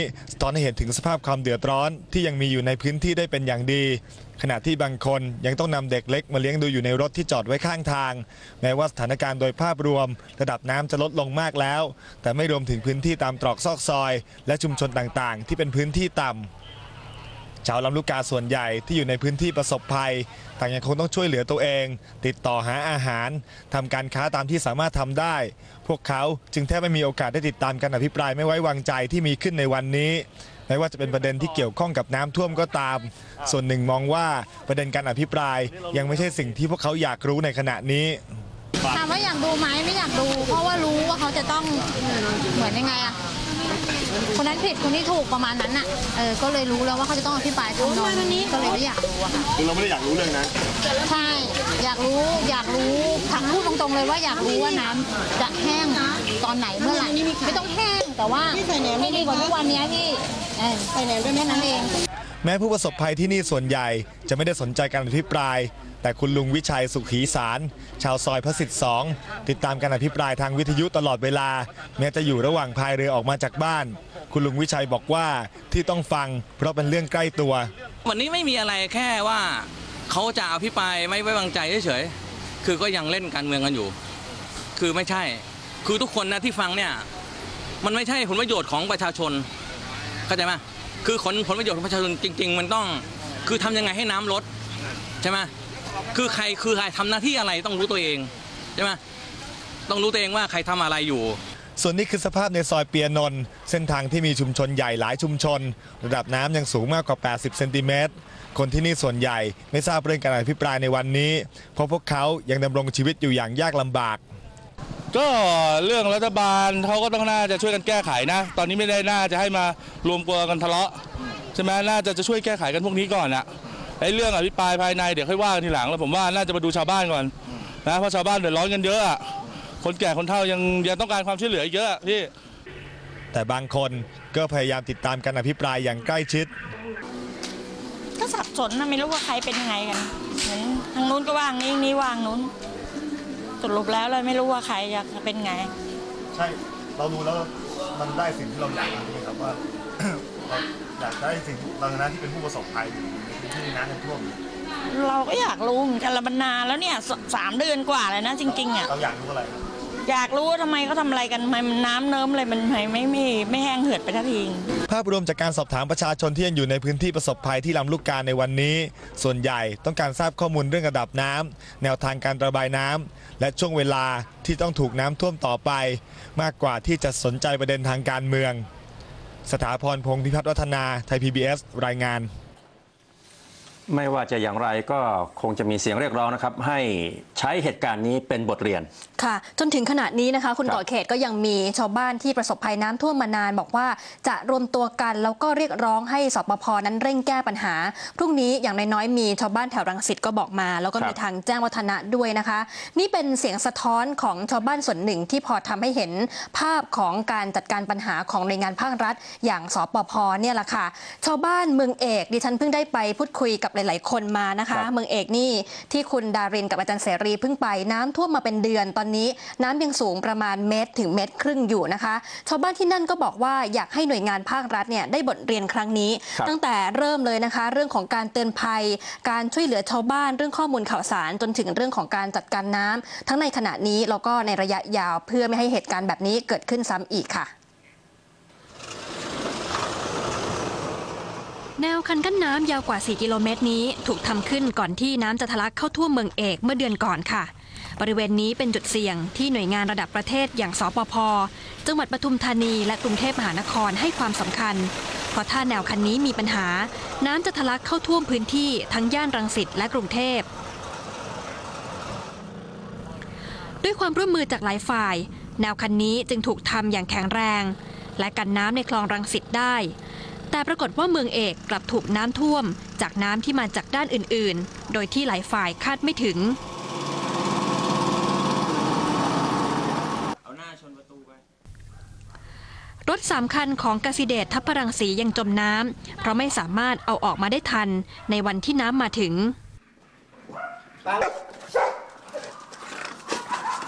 ท้อนให้เห็นถึงสภาพความเดือดร้อนที่ยังมีอยู่ในพื้นที่ได้เป็นอย่างดีขณะที่บางคนยังต้องนำเด็กเล็กมาเลี้ยงดูอยู่ในรถที่จอดไว้ข้างทางแม้ว่าสถานการณ์โดยภาพรวมระดับน้ำจะลดลงมากแล้วแต่ไม่รวมถึงพื้นที่ตามตรอกซอกซอยและชุมชนต่างๆที่เป็นพื้นที่ต่ำชาวลำลูกกาส่วนใหญ่ที่อยู่ในพื้นที่ประสบภัยต่างยังคงต้องช่วยเหลือตัวเองติดต่อหาอาหารทำการค้าตามที่สามารถทำได้พวกเขาจึงแทบไม่มีโอกาสได้ติดตามการอภิปรายไม่ไว้วางใจที่มีขึ้นในวันนี้แม้ว่าจะเป็นประเด็นที่เกี่ยวข้องกับน้ำท่วมก็ตามส่วนหนึ่งมองว่าประเด็นการอภิปรายยังไม่ใช่สิ่งที่พวกเขาอยากรู้ในขณะนี้ถามว่าอยากดูไหมไม่อยากดูเพราะว่ารู้ว่าเขาจะต้องเหมือนยังไงอะคนนั้นผิดคนนี้ถูกประมาณนั้นน่ะก็เลยรู้แล้วว่าเขาจะต้องอภิปรายทำนองนี้ก็เลยไม่อยากรู้อะค่ะคือเราไม่ได้อยากรู้เรื่องนั้นใช่อยากรู้ถังพูดตรงๆเลยว่าอยากรู้ว่าน้ำจะแห้งตอนไหนเมื่อไหร่ไม่ต้องแห้งแต่ว่าให้ดีกว่าทุกวันนี้พี่ใส่แหนมด้วยแค่นั้นเองแม้ผู้ประสบภัยที่นี่ส่วนใหญ่จะไม่ได้สนใจการอภิปรายแต่คุณลุงวิชัยสุขีสารชาวซอยพระสิทธิ์2ติดตามการอภิปรายทางวิทยุตลอดเวลาแม้จะอยู่ระหว่างพายเรือออกมาจากบ้านคุณลุงวิชัยบอกว่าที่ต้องฟังเพราะเป็นเรื่องใกล้ตัววันนี้ไม่มีอะไรแค่ว่าเขาจะอภิปรายไม่ไว้วางใจเฉยๆคือก็ยังเล่นการเมืองกันอยู่คือไม่ใช่คือทุกคนนะที่ฟังเนี่ยมันไม่ใช่ผลประโยชน์ของประชาชนเข้าใจไหมคือผลประโยชน์ของประชาชนจริงๆมันต้องคือทำยังไงให้น้ำลดใช่ไหมคือใครทำหน้าที่อะไรต้องรู้ตัวเองใช่ไหมต้องรู้ตัวเองว่าใครทำอะไรอยู่ส่วนนี้คือสภาพในซอยเปียนนท์เส้นทางที่มีชุมชนใหญ่หลายชุมชนระดับน้ำยังสูงมากกว่า80เซนติเมตรคนที่นี่ส่วนใหญ่ไม่ทราบเรื่องการอภิปรายในวันนี้เพราะพวกเขายังดำรงชีวิตอยู่อย่างยากลำบากก็เรื่องรัฐบาลเขาก็ต้องน่าจะช่วยกันแก้ไขนะตอนนี้ไม่ได้น่าจะให้มารวมตัวกันทะเลาะใช่ไหมน่าจะช่วยแก้ไขกันพวกนี้ก่อนอะไอ้เรื่องอภิปรายภายในเดี๋ยวค่อยว่ากันทีหลังแล้วผมว่าน่าจะมาดูชาวบ้านก่อนนะเพราะชาวบ้านเดือดร้อนกันเยอะอะคนแก่คนเฒ่ายังต้องการความช่วยเหลือเยอะพี่แต่บางคนก็พยายามติดตามการอภิปรายอย่างใกล้ชิดก็สับสนนะไม่รู้ว่าใครเป็นยังไงกันเหมือนทางนู้นก็ว่างนี้ว่างนู้นสรุปแล้วเราไม่รู้ว่าใครอยากเป็นไงใช่เรารู้แล้วมันได้สิ่งที่เราอยากนี่ครับว่าเราอยากได้สิ่งเราในฐานะที่เป็นผู้ประสบภัยที่น้ำท่วมเราก็อยากรู้เหมือนกันละบรรณาแล้วเนี่ย3 เดือนกว่าเลยนะจริงๆอ่ะเราอยากรู้อะไรอยากรู้ว่าทำไมเขาทำอะไรกันทำไมน้ำเนิ้มอะไรมันไม่แห้งเหือดไปทันทีภาพรวมจากการสอบถามประชาชนที่ยังอยู่ในพื้นที่ประสบภัยที่ลำลูกกาในวันนี้ส่วนใหญ่ต้องการทราบข้อมูลเรื่องระดับน้ำแนวทางการระบายน้ำและช่วงเวลาที่ต้องถูกน้ำท่วมต่อไปมากกว่าที่จะสนใจประเด็นทางการเมืองสถาพร พงษ์พิพัฒน์วัฒนาไทย PBS รายงานไม่ว่าจะอย่างไรก็คงจะมีเสียงเรียกร้องนะครับให้ใช้เหตุการณ์นี้เป็นบทเรียนค่ะจนถึงขณะนี้นะคะคุณก่อเขตก็ยังมีชาวบ้านที่ประสบภัยน้ำท่วมมานานบอกว่าจะรวมตัวกันแล้วก็เรียกร้องให้สปภ.นั้นเร่งแก้ปัญหาพรุ่งนี้อย่างน้อยๆมีชาวบ้านแถวรังสิตก็บอกมาแล้วก็มีทางแจ้งวัฒนะด้วยนะคะนี่เป็นเสียงสะท้อนของชาวบ้านส่วนหนึ่งที่พอทำให้เห็นภาพของการจัดการปัญหาของหน่วยงานภาครัฐอย่างสปภ.เนี่ยแหละค่ะชาวบ้านเมืองเอกดิฉันเพิ่งได้ไปพูดคุยกับหลายๆคนมานะคะเมืองเอกนี่ที่คุณดารินกับอาจารย์เสรีเพิ่งไปน้ำท่วมมาเป็นเดือนตอนนี้น้ำยังสูงประมาณ1 เมตรถึง1.5 เมตรอยู่นะคะชาวบ้านที่นั่นก็บอกว่าอยากให้หน่วยงานภาครัฐเนี่ยได้บทเรียนครั้งนี้ตั้งแต่เริ่มเลยนะคะเรื่องของการเตือนภัยการช่วยเหลือชาวบ้านเรื่องข้อมูลข่าวสารจนถึงเรื่องของการจัดการน้ำทั้งในขณะนี้แล้วก็ในระยะยาวเพื่อไม่ให้เหตุการณ์แบบนี้เกิดขึ้นซ้ำอีกค่ะแนวคันกั้นน้ำยาวกว่า4 กิโลเมตรนี้ถูกทำขึ้นก่อนที่น้ำจะทะลักเข้าท่วมเมืองเอกเมื่อเดือนก่อนค่ะบริเวณนี้เป็นจุดเสี่ยงที่หน่วยงานระดับประเทศอย่างสปภ.จังหวัดปทุมธานีและกรุงเทพมหานครให้ความสำคัญเพราะถ้าแนวคันนี้มีปัญหาน้ำจะทะลักเข้าท่วมพื้นที่ทั้งย่านรังสิตและกรุงเทพด้วยความร่วมมือจากหลายฝ่ายแนวคันนี้จึงถูกทำอย่างแข็งแรงและกันน้ำในคลองรังสิตได้แต่ปรากฏว่าเมืองเอกกลับถูกน้ำท่วมจากน้ำที่มาจากด้านอื่นๆโดยที่หลายฝ่ายคาดไม่ถึงรถ3 คันของกสิเดชทัพพรังสียังจมน้ำเพราะไม่สามารถเอาออกมาได้ทันในวันที่น้ำมาถึง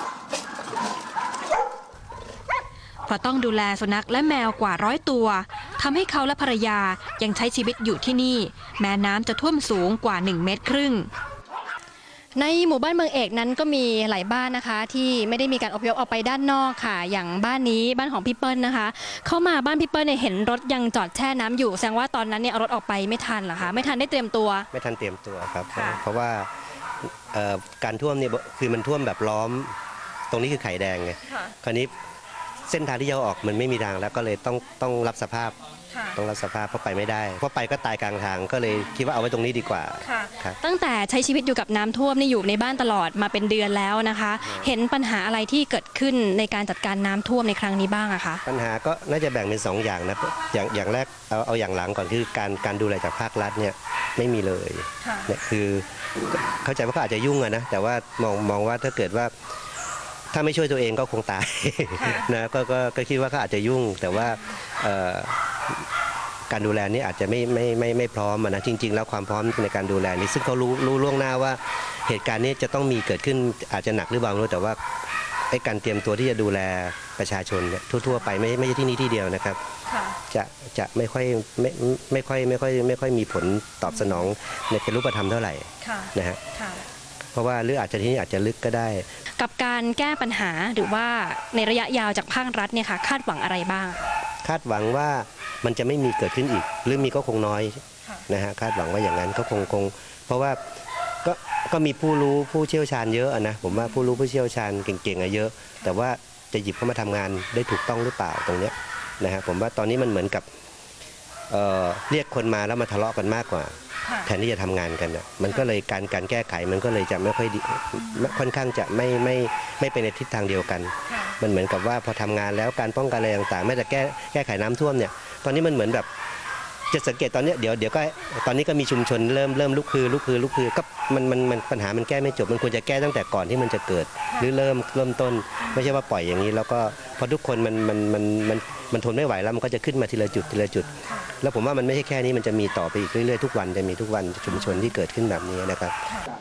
เพราะต้องดูแลสุนัขและแมวกว่า100 ตัวทำให้เขาและภรรยายังใช้ชีวิตอยู่ที่นี่แม้น้ำจะท่วมสูงกว่า1.5 เมตรในหมู่บ้านเมืองเอกนั้นก็มีหลายบ้านนะคะที่ไม่ได้มีการอพยพออกไปด้านนอกค่ะอย่างบ้านนี้บ้านของพี่เปิ้ลนะคะเข้ามาบ้านพี่เปิ้ลเนี่ยเห็นรถยังจอดแช่น้ำอยู่แสดงว่าตอนนั้นเนี่ยเอารถออกไปไม่ทันเหรอคะไม่ทันได้เตรียมตัวไม่ทันเตรียมตัวครับเพราะว่าการท่วมเนี่ยคือมันท่วมแบบล้อมตรงนี้คือไข่แดงไงคราวนี้เส้นทางที่จะออกมันไม่มีทางแล้วก็เลยต้องรับสภาพเพราะไปไม่ได้เพราะไปก็ตายกลางทางก็เลยคิดว่าเอาไว้ตรงนี้ดีกว่าตั้งแต่ใช้ชีวิตอยู่กับน้ำท่วมนี่อยู่ในบ้านตลอดมาเป็นเดือนแล้วนะคะเห็นปัญหาอะไรที่เกิดขึ้นในการจัดการน้ำท่วมในครั้งนี้บ้างอะคะปัญหาก็น่าจะแบ่งเป็น2 อย่างนะอย่างแรกเอาอย่างหลังก่อนคือการดูแลจากภาครัฐเนี่ยไม่มีเลยเนี่ยคือเข้าใจว่าเขาอาจจะยุ่งนะแต่ว่ามองว่าถ้าเกิดว่าถ้าไม่ช่วยตัวเองก็คงตายนะก็คิดว่าเขาอาจจะยุ่งแต่ว่าการดูแลนี่อาจจะไม่พร้อมนะจริงๆแล้วความพร้อมในการดูแลนี่ซึ่งเขารู้ล่วงหน้าว่าเหตุการณ์นี้จะต้องมีเกิดขึ้นอาจจะหนักหรือเบาแต่ว่าการเตรียมตัวที่จะดูแลประชาชนเนี่ยทั่วๆไปไม่ใช่ที่นี่ที่เดียวนะครับจะไม่ค่อยมีผลตอบสนองในเป็นรูปธรรมเท่าไหร่นะฮะเพราะว่าหรืออาจจะที่นี่อาจจะลึกก็ได้กับการแก้ปัญหาหรือว่าในระยะยาวจากภาครัฐเนี่ยค่ะคาดหวังอะไรบ้างคาดหวังว่ามันจะไม่มีเกิดขึ้นอีกหรือมีก็คงน้อยนะฮะคาดหวังว่าอย่างนั้นก็คงเพราะว่าก็มีผู้รู้ผู้เชี่ยวชาญเยอะนะผมว่าผู้รู้ผู้เชี่ยวชาญเก่งๆเยอะแต่ว่าจะหยิบเข้ามาทำงานได้ถูกต้องหรือเปล่าตรงนี้นะฮะผมว่าตอนนี้มันเหมือนกับเรียกคนมาแล้วมาทะเลาะกันมากกว่าแทนที่จะทำงานกันนะมันก็เลยการแก้ไขมันก็เลยจะไม่ค่อยดีค่อนข้างจะไม่เป็นในทิศทางเดียวกันมันเหมือนกับว่าพอทำงานแล้วการป้องกันอะไรต่างๆแม้แต่แก้ไขน้ำท่วมเนี่ยตอนนี้มันเหมือนแบบจะสังเกตตอนนี้เดี๋ยวก็ตอนนี้ก็มีชุมชนเริ่มลุกคือก็มันปัญหามันแก้ไม่จบมันควรจะแก้ตั้งแต่ก่อนที่มันจะเกิดหรือเริ่มต้นไม่ใช่ว่าปล่อยอย่างนี้แล้วก็พอทุกคนมันทนไม่ไหวแล้วมันก็จะขึ้นมาทีละจุดแล้วผมว่ามันไม่ใช่แค่นี้มันจะมีต่อไปอีกเรื่อยๆทุกวันจะมีทุกวันชุมชนที่เกิดขึ้นแบบนี้นะครับ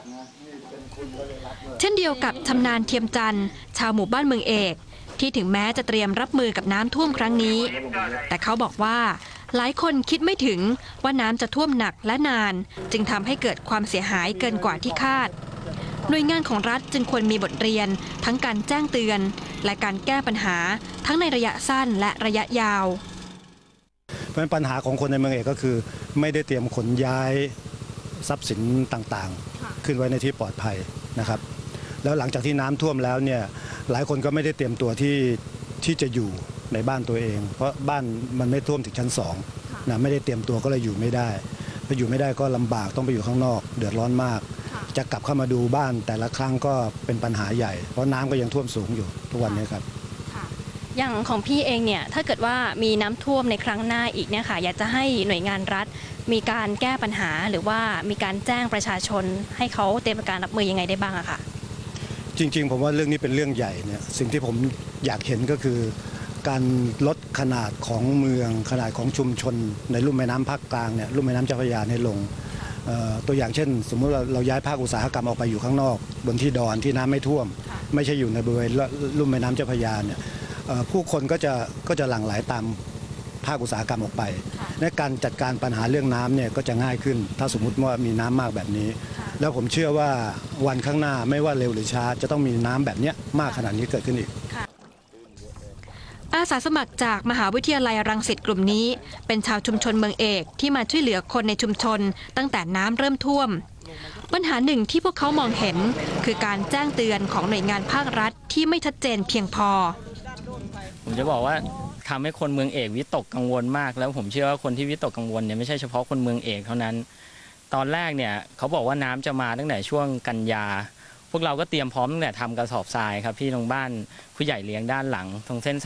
เช่นเดียวกับชำนาญเทียมจันทร์ชาวหมู่บ้านเมืองเอกที่ถึงแม้จะเตรียมรับมือกับน้ำท่วมครั้งนี้แต่เขาบอกว่าหลายคนคิดไม่ถึงว่าน้ำจะท่วมหนักและนานจึงทำให้เกิดความเสียหายเกินกว่าที่คาดหน่วยงานของรัฐจึงควรมีบทเรียนทั้งการแจ้งเตือนและการแก้ปัญหาทั้งในระยะสั้นและระยะยาวเพราะปัญหาของคนในเมืองเอกก็คือไม่ได้เตรียมขนย้ายทรัพย์สินต่างๆขึ้นไว้ในที่ปลอดภัยนะครับแล้วหลังจากที่น้ำท่วมแล้วเนี่ยหลายคนก็ไม่ได้เตรียมตัวที่จะอยู่ในบ้านตัวเองเพราะบ้านมันไม่ท่วมถึงชั้น2นะไม่ได้เตรียมตัวก็เลยอยู่ไม่ได้พออยู่ไม่ได้ก็ลำบากต้องไปอยู่ข้างนอกเดือดร้อนมากจะกลับเข้ามาดูบ้านแต่ละครั้งก็เป็นปัญหาใหญ่เพราะน้ำก็ยังท่วมสูงอยู่ทุกวันนี้ครับอย่างของพี่เองเนี่ยถ้าเกิดว่ามีน้ำท่วมในครั้งหน้าอีกเนี่ยค่ะอยากจะให้หน่วยงานรัฐมีการแก้ปัญหาหรือว่ามีการแจ้งประชาชนให้เขาเตรียมการรับมือยังไงได้บ้างอะค่ะจริงๆผมว่าเรื่องนี้เป็นเรื่องใหญ่เนี่ยสิ่งที่ผมอยากเห็นก็คือการลดขนาดของเมืองขนาดของชุมชนในลุ่มแม่น้ำภาคกลางเนี่ยลุ่มแม่น้ำเจ้าพระยาเนี่ยลงตัวอย่างเช่นสมมติเราย้ายภาคอุตสาหกรรมออกไปอยู่ข้างนอกบนที่ดอนที่น้ำไม่ท่วมไม่ใช่อยู่ในบริเวณลุ่มแม่น้ำเจ้าพระยาเนี่ยผู้คนก็จะหลั่งไหลตามภาคอุตสาหกรรมออกไปในการจัดการปัญหาเรื่องน้ำเนี่ยก็จะง่ายขึ้นถ้าสมมุติว่ามีน้ำมากแบบนี้แล้วผมเชื่อว่าวันข้างหน้าไม่ว่าเร็วหรือช้าจะต้องมีน้ำแบบนี้มากขนาดนี้เกิดขึ้นอีกอาสาสมัครจากมหาวิทยาลัยรังสิตกลุ่มนี้เป็นชาวชุมชนเมืองเอกที่มาช่วยเหลือคนในชุมชนตั้งแต่น้ำเริ่มท่วมปัญหาหนึ่งที่พวกเขามองเห็นคือการแจ้งเตือนของหน่วยงานภาครัฐที่ไม่ชัดเจนเพียงพอผมจะบอกว่าทำให้คนเมืองเอกวิตกกังวลมากแล้วผมเชื่อว่าคนที่วิตกกังวลเนี่ยไม่ใช่เฉพาะคนเมืองเอกเท่านั้นตอนแรกเนี่ยเขาบอกว่าน้ำจะมาตั้งแต่ช่วงกันยาพวกเราก็เตรียมพร้อมตั้งแต่ทำกระสอบทรายครับที่ตรงบ้านผู้ใหญ่เลี้ยงด้านหลังตรงเส้น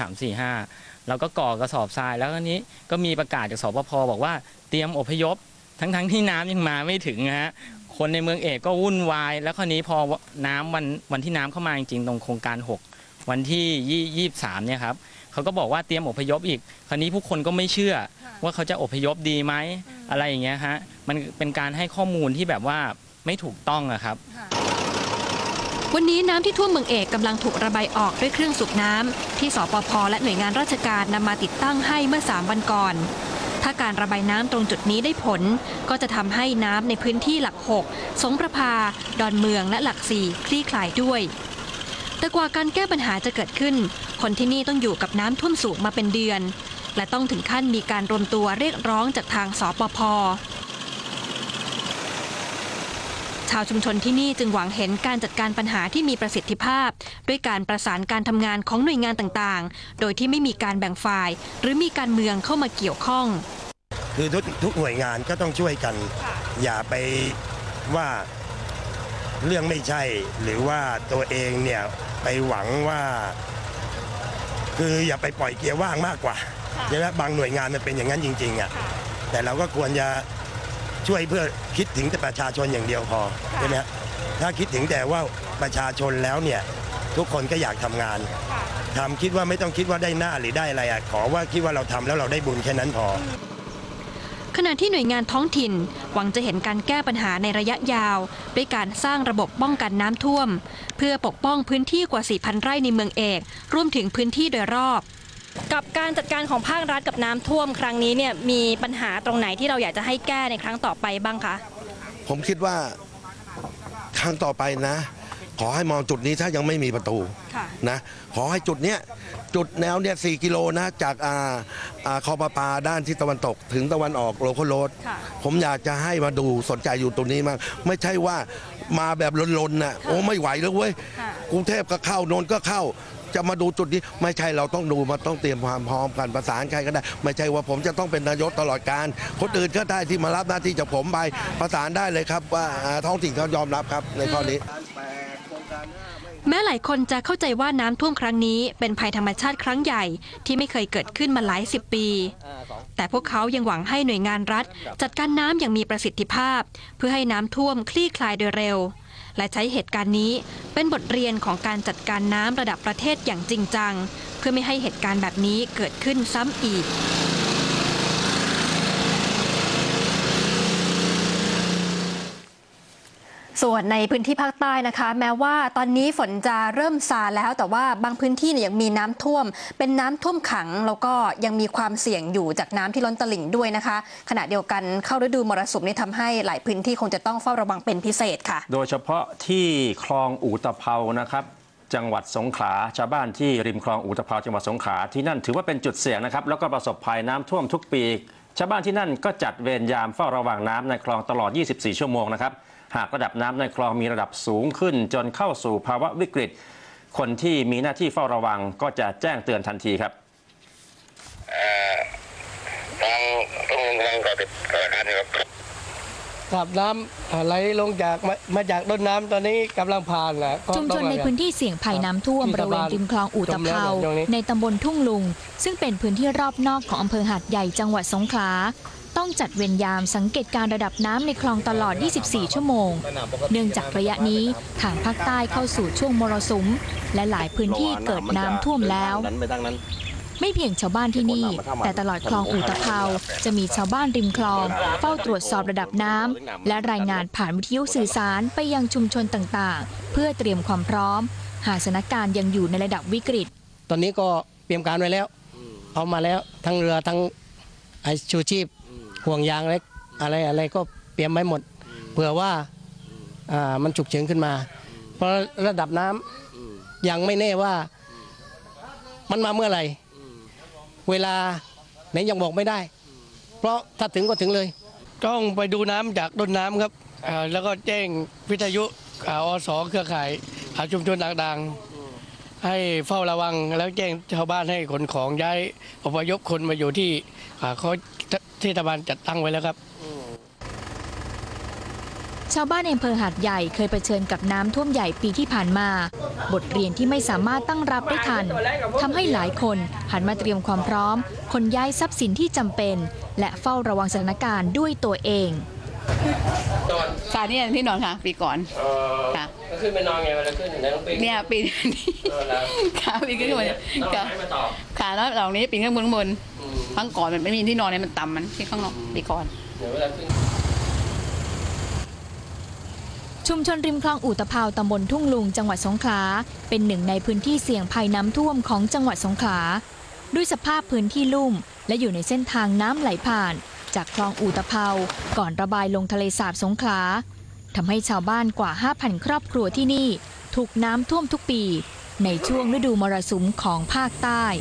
345เราก็ก่อกระสอบทรายแล้วก็นี้ก็มีประกาศจากสปภ.บอกว่าเตรียมอพยพทั้งที่น้ำยังมาไม่ถึงฮะคนในเมืองเอกก็วุ่นวายแล้วคราวนี้พอน้ำวันที่น้ำเข้ามาจริงๆตรงโครงการ6วันที่23เนี่ยครับเขาก็บอกว่าเตรียมอพยพอีกคราวนี้ผู้คนก็ไม่เชื่อว่าเขาจะอพยพดีไหมอะไรอย่างเงี้ยฮะมันเป็นการให้ข้อมูลที่แบบว่าไม่ถูกต้องอะครับวันนี้น้ำที่ท่วมเมืองเอกกำลังถูกระบายออกด้วยเครื่องสูบน้ำที่สปภ.และหน่วยงานราชการนำมาติดตั้งให้เมื่อ3 วันก่อนถ้าการระบายน้ำตรงจุดนี้ได้ผลก็จะทำให้น้ำในพื้นที่หลัก 6 สงประภา ดอนเมืองและหลัก 4 คลี่คลายด้วยแต่กว่าการแก้ปัญหาจะเกิดขึ้นคนที่นี่ต้องอยู่กับน้ำท่วมสูงมาเป็นเดือนและต้องถึงขั้นมีการรวมตัวเรียกร้องจากทางสปภ.ชาวชุมชนที่นี่จึงหวังเห็นการจัดการปัญหาที่มีประสิทธิภาพด้วยการประสานการทำงานของหน่วยงานต่างๆโดยที่ไม่มีการแบ่งฝ่ายหรือมีการเมืองเข้ามาเกี่ยวข้องคือทุกหน่วยงานก็ต้องช่วยกันอย่าไปว่าเรื่องไม่ใช่หรือว่าตัวเองเนี่ยไปหวังว่าคืออย่าไปปล่อยเกียร์ว่างมากกว่าใช่ไหมบางหน่วยงานมันเป็นอย่างนั้นจริงๆอ่ะแต่เราก็ควรจะช่วยเพื่อคิดถึงแต่ประชาชนอย่างเดียวพอใช่ไหมถ้าคิดถึงแต่ว่าประชาชนแล้วเนี่ยทุกคนก็อยากทำงานคิดว่าไม่ต้องคิดว่าได้หน้าหรือได้อะไรอ่ะขอว่าคิดว่าเราทำแล้วเราได้บุญแค่นั้นพอขณะที่หน่วยงานท้องถิ่นหวังจะเห็นการแก้ปัญหาในระยะยาวด้วยการสร้างระบบป้องกันน้ำท่วมเพื่อปกป้องพื้นที่กว่า 4,000 ไร่ในเมืองเอกรวมถึงพื้นที่โดยรอบกับการจัดการของภาครัฐกับน้ำท่วมครั้งนี้เนี่ยมีปัญหาตรงไหนที่เราอยากจะให้แก้ในครั้งต่อไปบ้างคะผมคิดว่าครั้งต่อไปนะขอให้มองจุดนี้ถ้ายังไม่มีประตูนะขอให้จุดเนี้ยจุดแนวเนี่ย4 กิโลนะจากคลองประปาด้านที่ตะวันตกถึงตะวันออกโลคอลโรดผมอยากจะให้มาดูสนใจอยู่ตรงนี้มากไม่ใช่ว่ามาแบบลนๆนะโอ้ไม่ไหวแล้วเว้ยกรุงเทพก็เข้าโนนก็เข้าจะมาดูจุดนี้ไม่ใช่เราต้องดูมาต้องเตรียมความพร้อมกันประสานใครก็ได้ไม่ใช่ว่าผมจะต้องเป็นนายกตลอดการคนอื่นก็ได้ที่มารับหน้าที่จากผมไปประสานได้เลยครับว่าท้องถิ่นเขายอมรับครับในข้อนี้แม้หลายคนจะเข้าใจว่าน้ำท่วมครั้งนี้เป็นภัยธรรมชาติครั้งใหญ่ที่ไม่เคยเกิดขึ้นมาหลาย10 ปีแต่พวกเขายังหวังให้หน่วยงานรัฐจัดการน้ำอย่างมีประสิทธิภาพเพื่อให้น้ำท่วมคลี่คลายโดยเร็วและใช้เหตุการณ์นี้เป็นบทเรียนของการจัดการน้ำระดับประเทศอย่างจริงจังเพื่อไม่ให้เหตุการณ์แบบนี้เกิดขึ้นซ้ำอีกส่วนในพื้นที่ภาคใต้นะคะแม้ว่าตอนนี้ฝนจะเริ่มซาแล้วแต่ว่าบางพื้นที่เนี่ยยังมีน้ำท่วมเป็นน้ำท่วมขังแล้วก็ยังมีความเสี่ยงอยู่จากน้ำที่ล้นตลิ่งด้วยนะคะขณะเดียวกันเข้าฤดูมรสุมนี่ทำให้หลายพื้นที่คงจะต้องเฝ้าระวังเป็นพิเศษค่ะโดยเฉพาะที่คลองอู่ตะเภานะครับจังหวัดสงขลาชาวบ้านที่ริมคลองอู่ตะเภาจังหวัดสงขลาที่นั่นถือว่าเป็นจุดเสี่ยงนะครับแล้วก็ประสบภัยน้ำท่วมทุกปีชาวบ้านที่นั่นก็จัดเวรยามเฝ้าระวังน้ำในคลองตลอด24 ชั่วโมงนะครับหากระดับน้ำในคลองมีระดับสูงขึ้นจนเข้าสู่ภาวะวิกฤตคนที่มีหน้าที่เฝ้าระวังก็จะแจ้งเตือนทันทีครับต้องกำลังก่อติดการครับขับน้ำไหลลงจากมาจากต้นน้ำตอนนี้กำลังผ่านแหละชุมชนในพื้นที่เสี่ยงภัยน้ำท่วมบริเวณริมคลองอู่ตะเภาในตำบลทุ่งลุงซึ่งเป็นพื้นที่รอบนอกของอำเภอหาดใหญ่จังหวัดสงขลาต้องจัดเวรยามสังเกตการระดับน้ำในคลองตลอด 24 ชั่วโมงเนื่องจากระยะนี้ทางภาคใต้เข้าสู่ช่วงมรสุมและหลายพื้นที่เกิดน้ำท่วมแล้วไม่เพียงชาวบ้านที่นี่แต่ตลอดคลองอู่ตะเภาจะมีชาวบ้านริมคลองเฝ้าตรวจสอบระดับน้ำและรายงานผ่านวิทยุสื่อสารไปยังชุมชนต่างๆเพื่อเตรียมความพร้อมหากสถานการณ์ยังอยู่ในระดับวิกฤตตอนนี้ก็เตรียมการไว้แล้วเอามาแล้วทั้งเรือทั้งชูชีพห่วงยางเล็กอะไรก็เตรียมไว้หมดเผื่อว่ามันฉุกเฉินขึ้นมาเพราะระดับน้ำยังไม่แน่ว่ามันมาเมื่อไหร่เวลาไหนยังบอกไม่ได้เพราะถ้าถึงก็ถึงเลยต้องไปดูน้ำจากต้นน้ำครับแล้วก็แจ้งวิทยุอส.เครือข่ายชุมชนต่างๆให้เฝ้าระวังแล้วแจ้งชาวบ้านให้ขนของย้ายอพยพคนมาอยู่ที่เขาเทศบาลจัดตั้งไว้แล้วครับชาวบ้านในอำเภอหาดใหญ่เคยเผชิญกับน้ำท่วมใหญ่ปีที่ผ่านมาบทเรียนที่ไม่สามารถตั้งรับได้ทันทำให้หลายคนหันมาเตรียมความพร้อมขนย้ายทรัพย์สินที่จำเป็นและเฝ้าระวังสถานการณ์ด้วยตัวเองค่ะนี่ที่นอนค่ะปีก่อนค่ะขึ้นไปนอนไงมันจะขึ้นเนี่ยปีนี้ค่ะปีขึ้นบนค่ะแล้วหลังนี้ปีนขึ้นบนข้างก่อนมันไม่มีที่นอนเนี่ยมันต่ำมันที่ข้างนอกปีก่อนชุมชนริมคลองอู่ตะเภาตำบลทุ่งลุงจังหวัดสงขลาเป็นหนึ่งในพื้นที่เสี่ยงภัยน้ำท่วมของจังหวัดสงขลาด้วยสภาพพื้นที่ลุ่มและอยู่ในเส้นทางน้ำไหลผ่านจากคลองอู่ตะเภาก่อนระบายลงทะเลสาบสงขลาทำให้ชาวบ้านกว่า 5,000 ครอบครัวที่นี่ถูกน้ำท่วมทุกปีในช่วงฤดูมรสุมของภาคใต้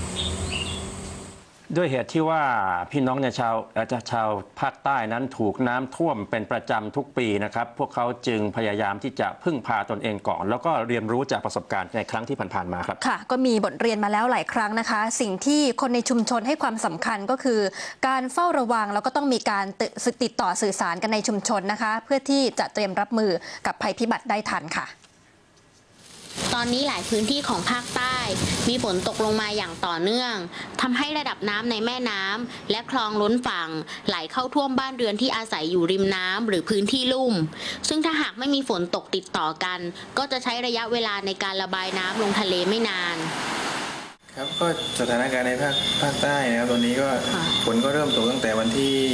ด้วยเหตุที่ว่าพี่น้องชาวภาคใต้นั้นถูกน้ำท่วมเป็นประจำทุกปีนะครับพวกเขาจึงพยายามที่จะพึ่งพาตนเองก่อนแล้วก็เรียนรู้จากประสบการณ์ในครั้งที่ผ่านๆมาครับค่ะก็มีบทเรียนมาแล้วหลายครั้งนะคะสิ่งที่คนในชุมชนให้ความสำคัญก็คือการเฝ้าระวังแล้วก็ต้องมีการติดต่อสื่อสารกันในชุมชนนะคะเพื่อที่จะเตรียมรับมือกับภัยพิบัติได้ทันค่ะตอนนี้หลายพื้นที่ของภาคใต้มีฝนตกลงมาอย่างต่อเนื่องทำให้ระดับน้ำในแม่น้ำและคลองล้นฝั่งไหลเข้าท่วมบ้านเรือนที่อาศัยอยู่ริมน้ำหรือพื้นที่ลุ่มซึ่งถ้าหากไม่มีฝนตกติดต่อกันก็จะใช้ระยะเวลาในการระบายน้ำลงทะเลไม่นานครับก็สถานการณ์ในภาคใต้นะครับตอนนี้ก็ฝนก็เริ่มตกตั้งแต่วัน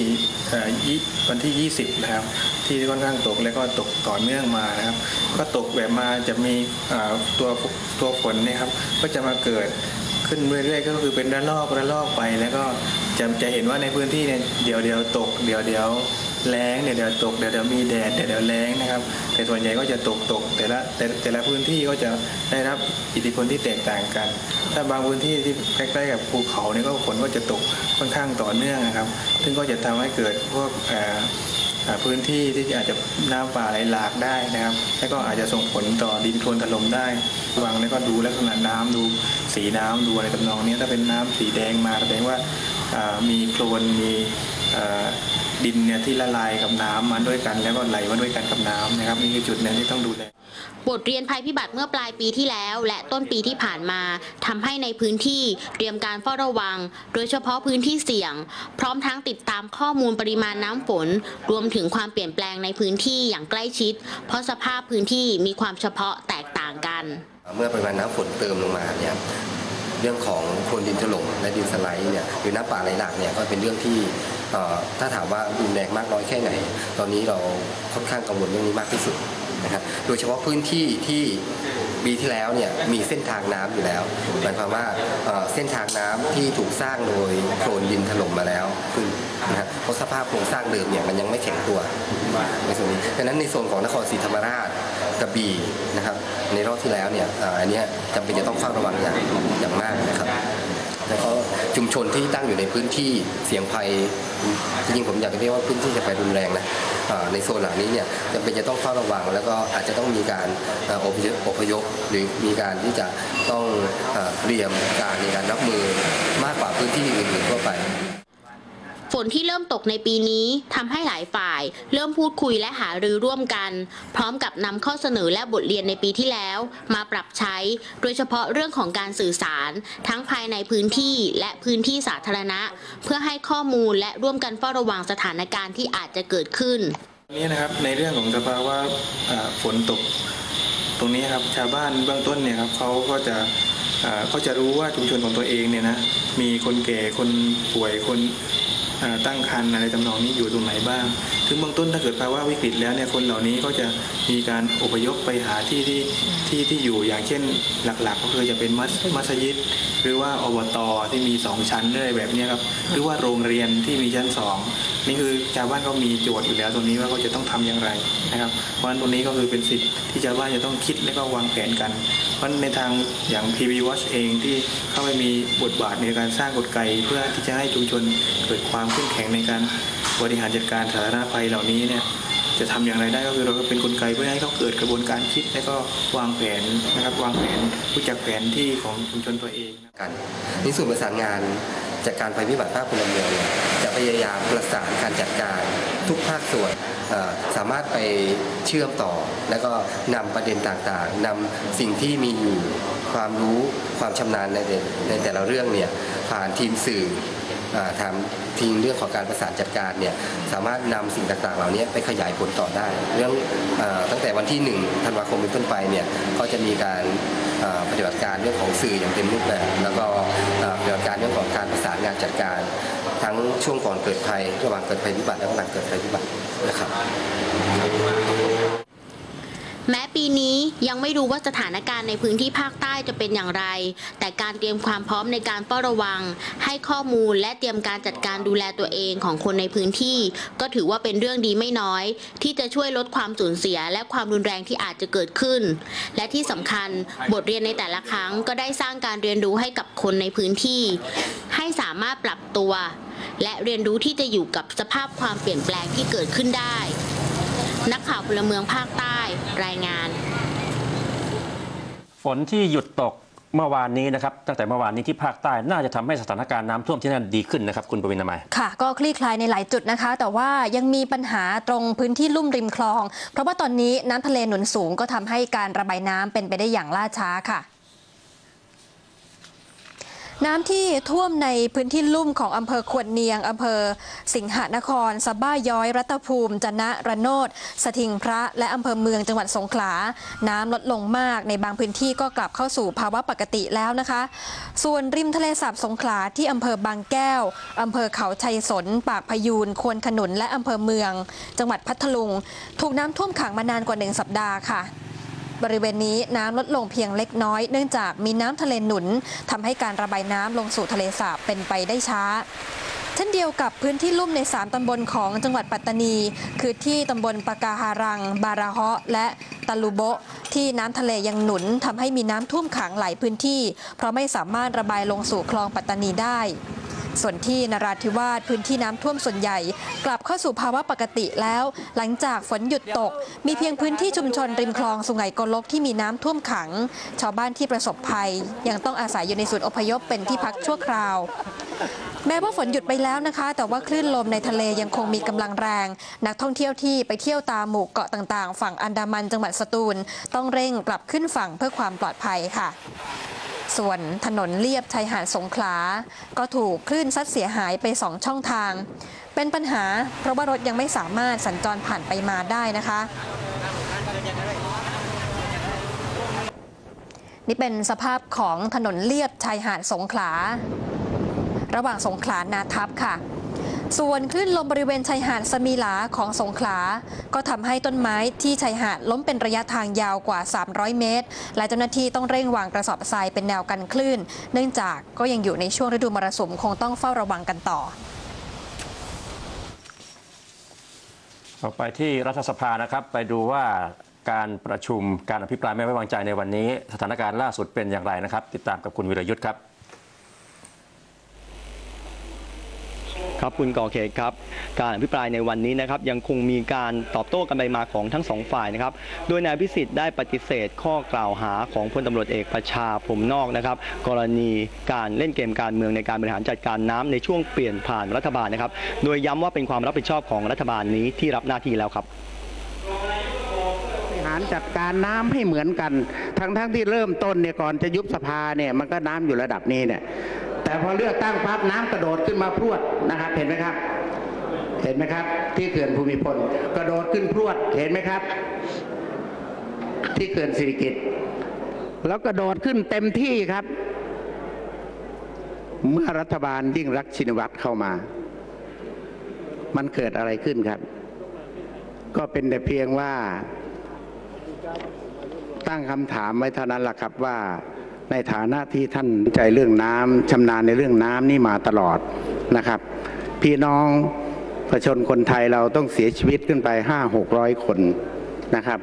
ที่20นะครับที่ค่อนข้างตกแล้วก็ตกต่อเนื่องมานะครับก็ตกแบบมาจะมีตัวฝนนะครับก็จะมาเกิดขึ้นเรื่อยๆก็คือเป็นระลอกไปแล้วก็จะเห็นว่าในพื้นที่เนี่ยเดี๋ยวตกเดี๋ยวแล้งเดี๋ยวตกเดี๋ยวมีแดดเดี๋ยวแล้งนะครับแต่ส่วนใหญ่ก็จะตกแต่ละพื้นที่ก็จะได้รับอิทธิพลที่แตกต่างกันถ้าบางพื้นที่ที่ใกล้ๆกับภูเขาเนี่ยก็ฝนก็จะตกค่อนข้างต่อเนื่องนะครับซึ่งก็จะทำให้เกิดพวกพื้นที่ที่อาจจะน้ำป่าไหลหลากได้นะครับแล้วก็อาจจะส่งผลต่อดินโคลนถล่มได้วางแล้วก็ดูลักษณะน้ำดูสีน้ำดูอะไรทำนองนี้ถ้าเป็นน้ำสีแดงมาแสดงว่ามีโคลนมีดินเนี่ยที่ละลายกับน้ำมาด้วยกันแล้วก็ไหลมาด้วยกันกับน้ำนะครับนี่คือจุดหนึ่งที่ต้องดูแลบทเรียนภัยพิบัติเมื่อปลายปีที่แล้วและต้นปีที่ผ่านมาทำให้ในพื้นที่เตรียมการเฝ้าระวังโดยเฉพาะพื้นที่เสี่ยงพร้อมทั้งติดตามข้อมูลปริมาณน้ำฝนรวมถึงความเปลี่ยนแปลงในพื้นที่อย่างใกล้ชิดเพราะสภาพพื้นที่มีความเฉพาะแตกต่างกันเมื่อปริมาณน้ำฝนเติมลงมาเนี่ยเรื่องของโคลนดินถล่มและดินสไลด์เนี่ยหรือน้ำป่าไหลหลากเนี่ยก็เป็นเรื่องที่ถ้าถามว่ารุนแรงมากน้อยแค่ไหนตอนนี้เราค่อนข้างกังวลเรื่องนี้มากที่สุดนะครับโดยเฉพาะพื้นที่ที่ปีที่แล้วเนี่ยมีเส้นทางน้ำอยู่แล้วหมายความว่าเส้นทางน้ำที่ถูกสร้างโดยโคลนดินถล่มมาแล้วคือนะเพราะสภาพโครงสร้างเดิมเนี่ยมันยังไม่แข็งตัวในส่วนนี้ดังนั้นในโซนของนครศรีธรรมราชกระบี่นะครับในรอบที่แล้วเนี่ยอันนี้จำเป็นจะต้องเฝ้าระวังอย่างมากนะครับแล้วก็ชุมชนที่ตั้งอยู่ในพื้นที่เสี่ยงภัยจริงๆผมอยากจะเรียกว่าพื้นที่เสี่ยงภัยรุนแรงนะในโซนเหล่านี้เนี่ยจำเป็นจะต้องเฝ้าระวังแล้วก็อาจจะต้องมีการอพยพหรือมีการที่จะต้องเตรียมการในการรับมือมากกว่าพื้นที่อื่นๆทั่วไปฝนที่เริ่มตกในปีนี้ทำให้หลายฝ่ายเริ่มพูดคุยและหารือร่วมกันพร้อมกับนำข้อเสนอและบทเรียนในปีที่แล้วมาปรับใช้โดยเฉพาะเรื่องของการสื่อสารทั้งภายในพื้นที่และพื้นที่สาธารณะเพื่อให้ข้อมูลและร่วมกันเฝ้าระวังสถานการณ์ที่อาจจะเกิดขึ้นนี่นะครับในเรื่องของสภาวะฝนตกตรงนี้ครับชาวบ้านเบื้องต้นเนี่ยครับเขาจะรู้ว่าชุมชนของตัวเองเนี่ยนะมีคนแก่คนป่วยคนตั้งครรภ์อะไรทำนองนี้อยู่ตรงไหนบ้างถึงเบื้องต้นถ้าเกิดภาวะวิกฤตแล้วเนี่ยคนเหล่านี้ก็จะมีการอพยพไปหาที่อยู่อย่างเช่นหลักๆก็คือจะเป็นมัสยิดหรือว่าอบต.ที่มี2ชั้นอะไรแบบนี้ครับหรือว่าโรงเรียนที่มีชั้น2นี่คือชาวบ้านก็มีโจทย์อยู่แล้วตรงนี้ว่าเขาจะต้องทำอย่างไรนะครับเพราะฉะนั้นตรงนี้ก็คือเป็นสิทธิ์ที่ชาวบ้านจะต้องคิดและก็วางแผนกันเพราะในทางอย่าง PB Watch เองที่เข้าไปมีบทบาทในการสร้างกลไกเพื่อที่จะให้ชุมชนเกิดความเข้มแข็งในการบริหารจัดการสาธารณภัยเหล่านี้เนี่ยจะทำอย่างไรได้ก็คือเราก็เป็นกลไกเพื่อให้เขาเกิดกระบวนการคิดและก็วางแผนนะครับวางแผนรู้จักแผนที่ของชุมชนตัวเองกันในส่วนประสานงานจากการภัยพิบัติภาคพลเมืองจะพยายามประสานการจัดการทุกภาคส่วนสามารถไปเชื่อมต่อแล้วก็นำประเด็นต่างๆนำสิ่งที่มีอยู่ความรู้ความชำนาญในแต่ละเรื่องเนี่ยผ่านทีมสื่อทำทีมเรื่องของการประสานจัดการเนี่ยสามารถนำสิ่งต่างๆเหล่านี้ไปขยายผลต่อได้เรื่องตั้งแต่วันที่1 ธันวาคมเป็นต้นไปเนี่ยก็จะมีการปฏิบัติการเรื่องของสื่ออย่างเต็มรูปแบบแล้วก็ปฏิบัติการเรื่องของการประสานงานจัดการทั้งช่วงก่อนเกิดภัยระหว่างเกิดภัยพิบัติและหลังเกิดภัยพิบัตินะครับแม้ปีนี้ยังไม่รู้ว่าสถานการณ์ในพื้นที่ภาคใต้จะเป็นอย่างไร แต่การเตรียมความพร้อมในการเฝ้าระวังให้ข้อมูลและเตรียมการจัดการดูแลตัวเองของคนในพื้นที่ก็ถือว่าเป็นเรื่องดีไม่น้อยที่จะช่วยลดความสูญเสียและความรุนแรงที่อาจจะเกิดขึ้นและที่สำคัญบทเรียนในแต่ละครั้งก็ได้สร้างการเรียนรู้ให้กับคนในพื้นที่ให้สามารถปรับตัวและเรียนรู้ที่จะอยู่กับสภาพความเปลี่ยนแปลงที่เกิดขึ้นได้นักข่าวพลเมืองภาคใต้รายงานฝนที่หยุดตกเมื่อวานนี้นะครับตั้งแต่เมื่อวานนี้ที่ภาคใต้น่าจะทำให้สถานการณ์น้ำท่วมที่นั่นดีขึ้นนะครับคุณปวินามัยค่ะก็คลี่คลายในหลายจุดนะคะแต่ว่ายังมีปัญหาตรงพื้นที่ลุ่มริมคลองเพราะว่าตอนนี้น้ำทะเลหนุนสูงก็ทำให้การระบายน้ำเป็นไปได้อย่างล่าช้าค่ะน้ำที่ท่วมในพื้นที่ลุ่มของอำเภอขวดเนียงอำเภอสิงหนครสะบ้าย้อยรัตภูมิจะนะระโนดสถิงพระและอำเภอเมืองจังหวัดสงขลาน้ำลดลงมากในบางพื้นที่ก็กลับเข้าสู่ภาวะปกติแล้วนะคะส่วนริมทะเลสาบสงขลาที่อำเภอบางแก้วอำเภอเขาชัยสนปากพยูนควนขนุนและอำเภอเมืองจังหวัดพัทลุงถูกน้ำท่วมขังมานานกว่า1 สัปดาห์ค่ะบริเวณนี้น้ำลดลงเพียงเล็กน้อยเนื่องจากมีน้ำทะเลหนุนทำให้การระบายน้ำลงสู่ทะเลสาบเป็นไปได้ช้าเช่นเดียวกับพื้นที่ลุ่มใน3 ตำบลของจังหวัดปัตตานีคือที่ตำบลปะกาหารังบาราเฮาะและตะลุโบะที่น้ำทะเลยังหนุนทำให้มีน้ำท่วมขังหลายพื้นที่เพราะไม่สามารถระบายลงสู่คลองปัตตานีได้ส่วนที่นราธิวาสพื้นที่น้ำท่วมส่วนใหญ่กลับเข้าสู่ภาวะปกติแล้วหลังจากฝนหยุดตกมีเพียงพื้นที่ชุมชนริมคลองสุไหงโกลกที่มีน้ำท่วมขังชาวบ้านที่ประสบภัยยังต้องอาศัยอยู่ในศูนย์อพยพเป็นที่พักชั่วคราวแม้ว่าฝนหยุดไปแล้วนะคะแต่ว่าคลื่นลมในทะเลยังคงมีกำลังแรงนักท่องเที่ยวที่ไปเที่ยวตามหมู่เกาะต่างๆฝั่งอันดามันจังหวัดสตูลต้องเร่งกลับขึ้นฝั่งเพื่อความปลอดภัยค่ะส่วนถนนเลียบชายหาดสงขลาก็ถูกคลื่นซัดเสียหายไป2 ช่องทางเป็นปัญหาเพราะว่ารถยังไม่สามารถสัญจรผ่านไปมาได้นะคะนี่เป็นสภาพของถนนเลียบชายหาดสงขลาระหว่างสงขลานาทับค่ะส่วนคลื่นลมบริเวณชายหาดสมีหลาของสงขลาก็ทำให้ต้นไม้ที่ชายหาดล้มเป็นระยะทางยาวกว่า300 เมตรและเจ้าหน้าที่ต้องเร่งวางกระสอบทรายเป็นแนวกันคลื่นเนื่องจากก็ยังอยู่ในช่วงฤดูมรสุมคงต้องเฝ้าระวังกันต่อไปที่รัฐสภานะครับไปดูว่าการประชุมการอภิปรายไม่ไว้วางใจในวันนี้สถานการณ์ล่าสุดเป็นอย่างไรนะครับติดตามกับคุณวิรยุทธ์ครับครับคุณก่อเขตครับการอภิปรายในวันนี้นะครับยังคงมีการตอบโต้กันไปมาของทั้ง2 ฝ่ายนะครับโดยนายพิสิทธิ์ได้ปฏิเสธข้อกล่าวหาของพลตำรวจเอกประชาพรหมนอกนะครับกรณีการเล่นเกมการเมืองในการบริหารจัดการน้ำในช่วงเปลี่ยนผ่านรัฐบาลนะครับโดยย้ำว่าเป็นความรับผิดชอบของรัฐบาลนี้ที่รับหน้าที่แล้วครับบริหารจัดการน้ำให้เหมือนกันทั้งที่เริ่มต้นเนี่ยก่อนจะยุบสภาเนี่ยมันก็น้ำอยู่ระดับนี้เนี่ยแต่พอเลือกตั้งปั๊บน้ำกระโดดขึ้นมาพรวดนะครับเห็นไหมครับเห็นไหมครับที่เขื่อนภูมิพลกระโดดขึ้นพรวดเห็นไหมครับที่เขื่อนสิริกิติ์แล้วกระโดดขึ้นเต็มที่ครับเมื่อรัฐบาลยิ่งรักษณ์ชินวัตรเข้ามามันเกิดอะไรขึ้นครับก็เป็นแต่เพียงว่าตั้งคำถามไว้เท่านั้นแหละครับว่าในฐานะที่ท่านใจเรื่องน้ำชำนาญในเรื่องน้ำนี่มาตลอดนะครับพี่น้องประชาชนคนไทยเราต้องเสียชีวิตขึ้นไป500-600 คนนะครับ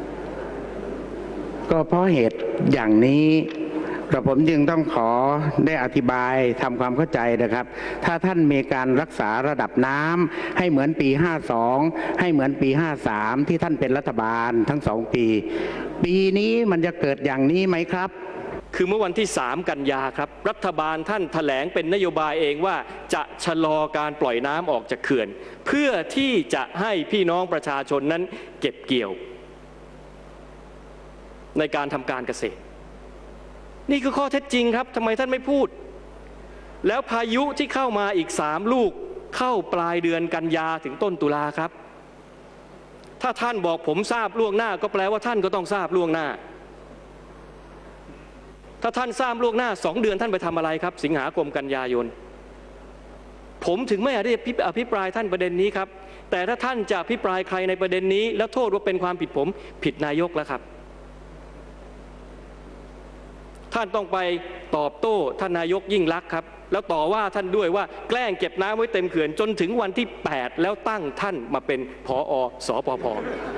ก็เพราะเหตุอย่างนี้กระผมจึงต้องขอได้อธิบายทำความเข้าใจนะครับถ้าท่านมีการรักษาระดับน้ำให้เหมือนปี52ให้เหมือนปี53ที่ท่านเป็นรัฐบาลทั้ง2 ปีนี้มันจะเกิดอย่างนี้ไหมครับคือเมื่อวันที่3 กันยาครับรัฐบาลท่านแถลงเป็นนโยบายเองว่าจะชะลอการปล่อยน้ำออกจากเขื่อนเพื่อที่จะให้พี่น้องประชาชนนั้นเก็บเกี่ยวในการทำการเกษตรนี่คือข้อเท็จจริงครับทำไมท่านไม่พูดแล้วพายุที่เข้ามาอีก3 ลูกเข้าปลายเดือนกันยาถึงต้นตุลาครับถ้าท่านบอกผมทราบล่วงหน้าก็แปลว่าท่านก็ต้องทราบล่วงหน้าถ้าท่านทราบล่วงหน้า2 เดือนท่านไปทำอะไรครับสิงหาคมกันยายนผมถึงไม่ได้อภิปรายท่านประเด็นนี้ครับแต่ถ้าท่านจะอภิปรายใครในประเด็นนี้แล้วโทษว่าเป็นความผิดผมผิดนายกแล้วครับท่านต้องไปตอบโต้ท่านนายกยิ่งลักษณ์ครับแล้วต่อว่าท่านด้วยว่าแกล้งเก็บน้ำไว้เต็มเขื่อนจนถึงวันที่8แล้วตั้งท่านมาเป็นผอ.สปภ.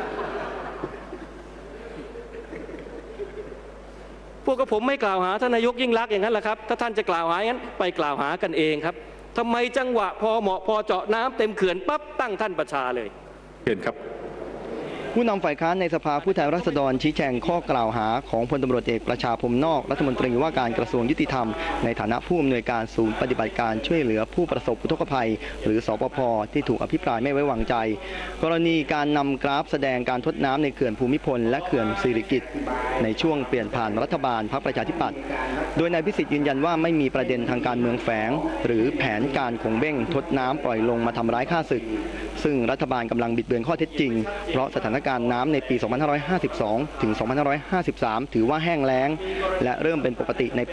พวกกับผมไม่กล่าวหาท่านนายกยิ่งลักษณ์อย่างนั้นแหละครับถ้าท่านจะกล่าวหาอย่างนั้นไปกล่าวหากันเองครับทำไมจังหวะพอเหมาะพอเจาะน้ำเต็มเขื่อนปั๊บตั้งท่านประชาเลยเห็นครับผู้นำฝ่ายค้านในสภาผู้แทนราษฎรชี้แจงข้อกล่าวหาของพลตำรวจเอกประชาพรหมนอกรัฐมนตรีว่าการกระทรวงยุติธรรมในฐานะผู้อำนวยการศูนย์ปฏิบัติการช่วยเหลือผู้ประสบอุทกภัยหรือสปภ.ที่ถูกอภิปรายไม่ไว้วางใจกรณีการนำกราฟแสดงการทดน้ำในเขื่อนภูมิพลและเขื่อนสิริกิติ์ในช่วงเปลี่ยนผ่านรัฐบาลพรรคประชาธิปัตย์โดยนายพิสิทธิ์ยืนยันว่าไม่มีประเด็นทางการเมืองแฝงหรือแผนการข่มเบ้งทดน้ำปล่อยลงมาทำร้ายข้าศึกซึ่งรัฐบาลกำลังบิดเบือนข้อเท็จจริงเพราะสถานการณ์น้ำในปี 2552 ถึง 2553 ถือว่าแห้งแล้งและเริ่มเป็นปกติในปี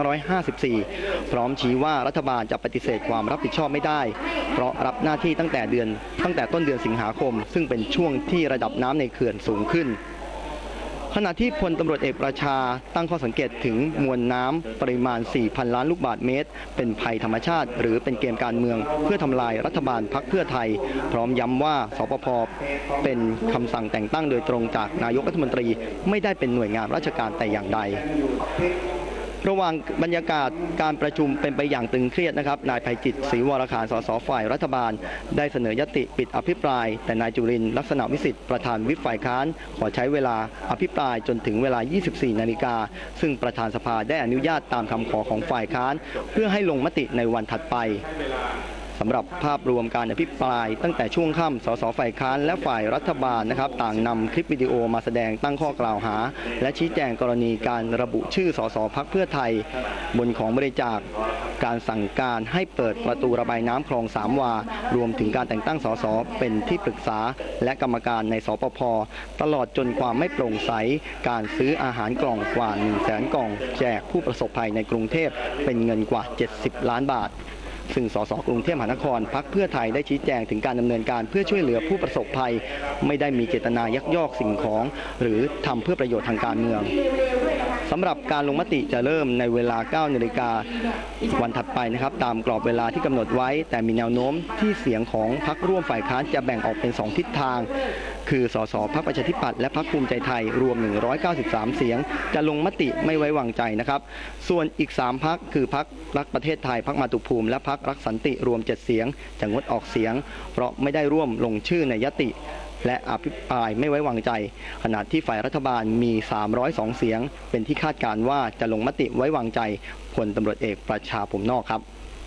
2554 พร้อมชี้ว่ารัฐบาลจะปฏิเสธความรับผิดชอบไม่ได้เพราะรับหน้าที่ตั้งแต่ต้นเดือนสิงหาคมซึ่งเป็นช่วงที่ระดับน้ำในเขื่อนสูงขึ้นขณะที่พลตำรวจเอกประชาตั้งข้อสังเกตถึงมวลน้ำปริมาณ 4,000 ล้านลูกบาศก์เมตรเป็นภัยธรรมชาติหรือเป็นเกมการเมืองเพื่อทำลายรัฐบาลพรรคเพื่อไทยพร้อมย้ำว่าสปภ.เป็นคำสั่งแต่งตั้งโดยตรงจากนายกรัฐมนตรีไม่ได้เป็นหน่วยงานราชการแต่อย่างใดระหว่างบรรยากาศการประชุมเป็นไปอย่างตึงเครียดนะครับนายไพจิตร ศรีวรขาน สสฝ่ายรัฐบาลได้เสนอยติปิดอภิปรายแต่นายจุรินทร์ลักษณะวิสิทธิ์ประธานวิปฝ่ายค้านขอใช้เวลาอภิปรายจนถึงเวลา 24 นาฬิกาซึ่งประธานสภาได้อนุญาตตามคำขอของฝ่ายค้านเพื่อให้ลงมติในวันถัดไปสำหรับภาพรวมการอภิปรายตั้งแต่ช่วงค่ำสสฝ่ายค้านและฝ่ายรัฐบาลนะครับต่างนำคลิปวิดีโอมาแสดงตั้งข้อกล่าวหาและชี้แจงกรณีการระบุชื่อสสพรรคเพื่อไทยบนของบริจาคการสั่งการให้เปิดประตูระบายน้ำคลอง3 วารวมถึงการแต่งตั้งสสเป็นที่ปรึกษาและกรรมการในสปภ.ตลอดจนความไม่โปร่งใสการซื้ออาหารกล่องกว่า 100,000 กล่องแจกผู้ประสบภัยในกรุงเทพเป็นเงินกว่า 70 ล้านบาทซึ่งสสกรุงเทพมหานครพรรคเพื่อไทยได้ชี้แจงถึงการดำเนินการเพื่อช่วยเหลือผู้ประสบภัยไม่ได้มีเจตนายักยอกสิ่งของหรือทำเพื่อประโยชน์ทางการเมืองสำหรับการลงมติจะเริ่มในเวลา 9 นาฬิกาวันถัดไปนะครับตามกรอบเวลาที่กำหนดไว้แต่มีแนวโน้มที่เสียงของพรรคร่วมฝ่ายค้านจะแบ่งออกเป็น2ทิศทางคือสสพรรคประชาธิปัตย์และพรรคภูมิใจไทยรวม193เสียงจะลงมติไม่ไว้วางใจนะครับส่วนอีก3พรรคคือพรรครักประเทศไทยพรรคมาตุภูมิและพรรครักสันติรวม7เสียงจะงดออกเสียงเพราะไม่ได้ร่วมลงชื่อในยติและอภิปรายไม่ไว้วางใจขณะที่ฝ่ายรัฐบาลมี302เสียงเป็นที่คาดการณ์ว่าจะลงมติไว้วางใจพลตำรวจเอกประชาพรหมนอกครับ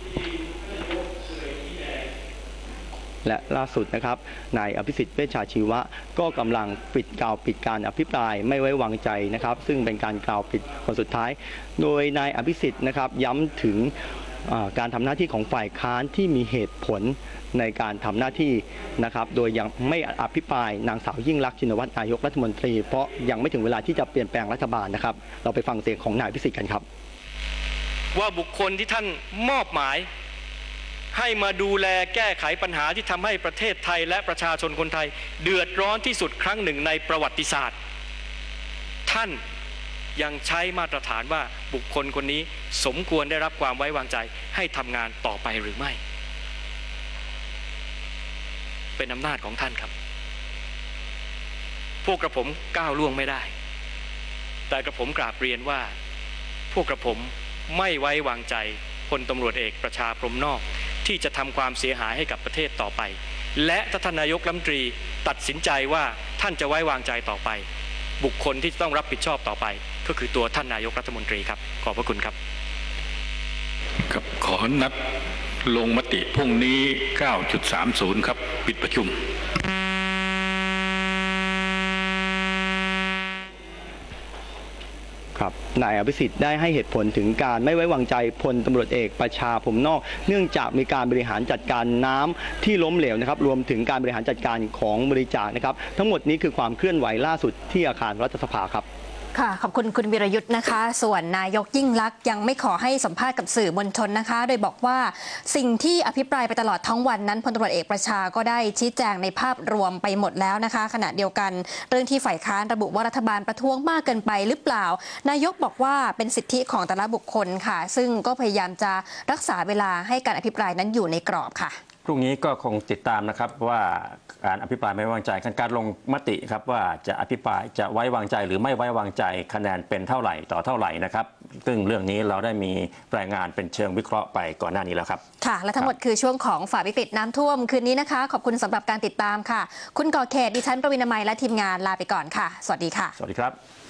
และล่าสุดนะครับนายอภิสิทธิ์เวชชาชีวะก็กำลังปิดการอภิปรายไม่ไว้วางใจนะครับซึ่งเป็นการกล่าวปิดคนสุดท้ายโดยนายอภิสิทธิ์นะครับย้ำถึงการทำหน้าที่ของฝ่ายค้านที่มีเหตุผลในการทำหน้าที่นะครับโดยยังไม่อภิปรายนางสาวยิ่งลักษณ์ชินวัตรนายกรัฐมนตรีเพราะยังไม่ถึงเวลาที่จะเปลี่ยนแปลงรัฐบาลนะครับเราไปฟังเสียงของนายอภิสิทธิ์กันครับว่าบุคคลที่ท่านมอบหมายให้มาดูแลแก้ไขปัญหาที่ทำให้ประเทศไทยและประชาชนคนไทยเดือดร้อนที่สุดครั้งหนึ่งในประวัติศาสตร์ท่านยังใช้มาตรฐานว่าบุคคลคนนี้สมควรได้รับความไว้วางใจให้ทำงานต่อไปหรือไม่เป็นอำนาจของท่านครับพวกกระผมก้าวล่วงไม่ได้แต่กระผมกราบเรียนว่าพวกกระผมไม่ไว้วางใจพลตำรวจเอกประชาพรหมนอกที่จะทำความเสียหายให้กับประเทศต่อไปและถ้าท่านนายกรัฐมนตรีตัดสินใจว่าท่านจะไว้วางใจต่อไปบุคคลที่ต้องรับผิดชอบต่อไปก็คือตัวท่านนายกรัฐมนตรีครับขอบพระคุณครับครับขอนัดลงมติพรุ่งนี้ 9.30 ครับปิดประชุมครับนายอภิสิทธิ์ได้ให้เหตุผลถึงการไม่ไว้วางใจพลตำรวจเอกประชาพรหมนอกเนื่องจากมีการบริหารจัดการน้ำที่ล้มเหลวนะครับรวมถึงการบริหารจัดการของบริจาคนะครับทั้งหมดนี้คือความเคลื่อนไหวล่าสุดที่อาคารรัฐสภาครับค่ะขอบคุณคุณวิรยุทธ์นะคะส่วนนายกยิ่งลักษณ์ยังไม่ขอให้สัมภาษณ์กับสื่อมวลชนนะคะโดยบอกว่าสิ่งที่อภิปรายไปตลอดทั้งวันนั้นพลตำรวจเอกประชาก็ได้ชี้แจงในภาพรวมไปหมดแล้วนะคะขณะเดียวกันเรื่องที่ฝ่ายค้านระบุว่ารัฐบาลประท้วงมากเกินไปหรือเปล่านายกบอกว่าเป็นสิทธิของแต่ละบุคคลค่ะซึ่งก็พยายามจะรักษาเวลาให้การอภิปรายนั้นอยู่ในกรอบค่ะพรุ่งนี้ก็คงติดตามนะครับว่าการอภิปรายไม่ไว้วางใจการลงมติครับว่าจะอภิปรายจะไว้วางใจหรือไม่ไว้วางใจคะแนนเป็นเท่าไหร่ต่อเท่าไหร่นะครับซึ่งเรื่องนี้เราได้มีรายงานเป็นเชิงวิเคราะห์ไปก่อนหน้านี้แล้วครับค่ะและทั้งหมดคือช่วงของฝ่าวิกฤตน้ำท่วมคืนนี้นะคะขอบคุณสำหรับการติดตามค่ะคุณก่อเขตดิฉันประวินามัยและทีมงานลาไปก่อนค่ะสวัสดีค่ะสวัสดีครับ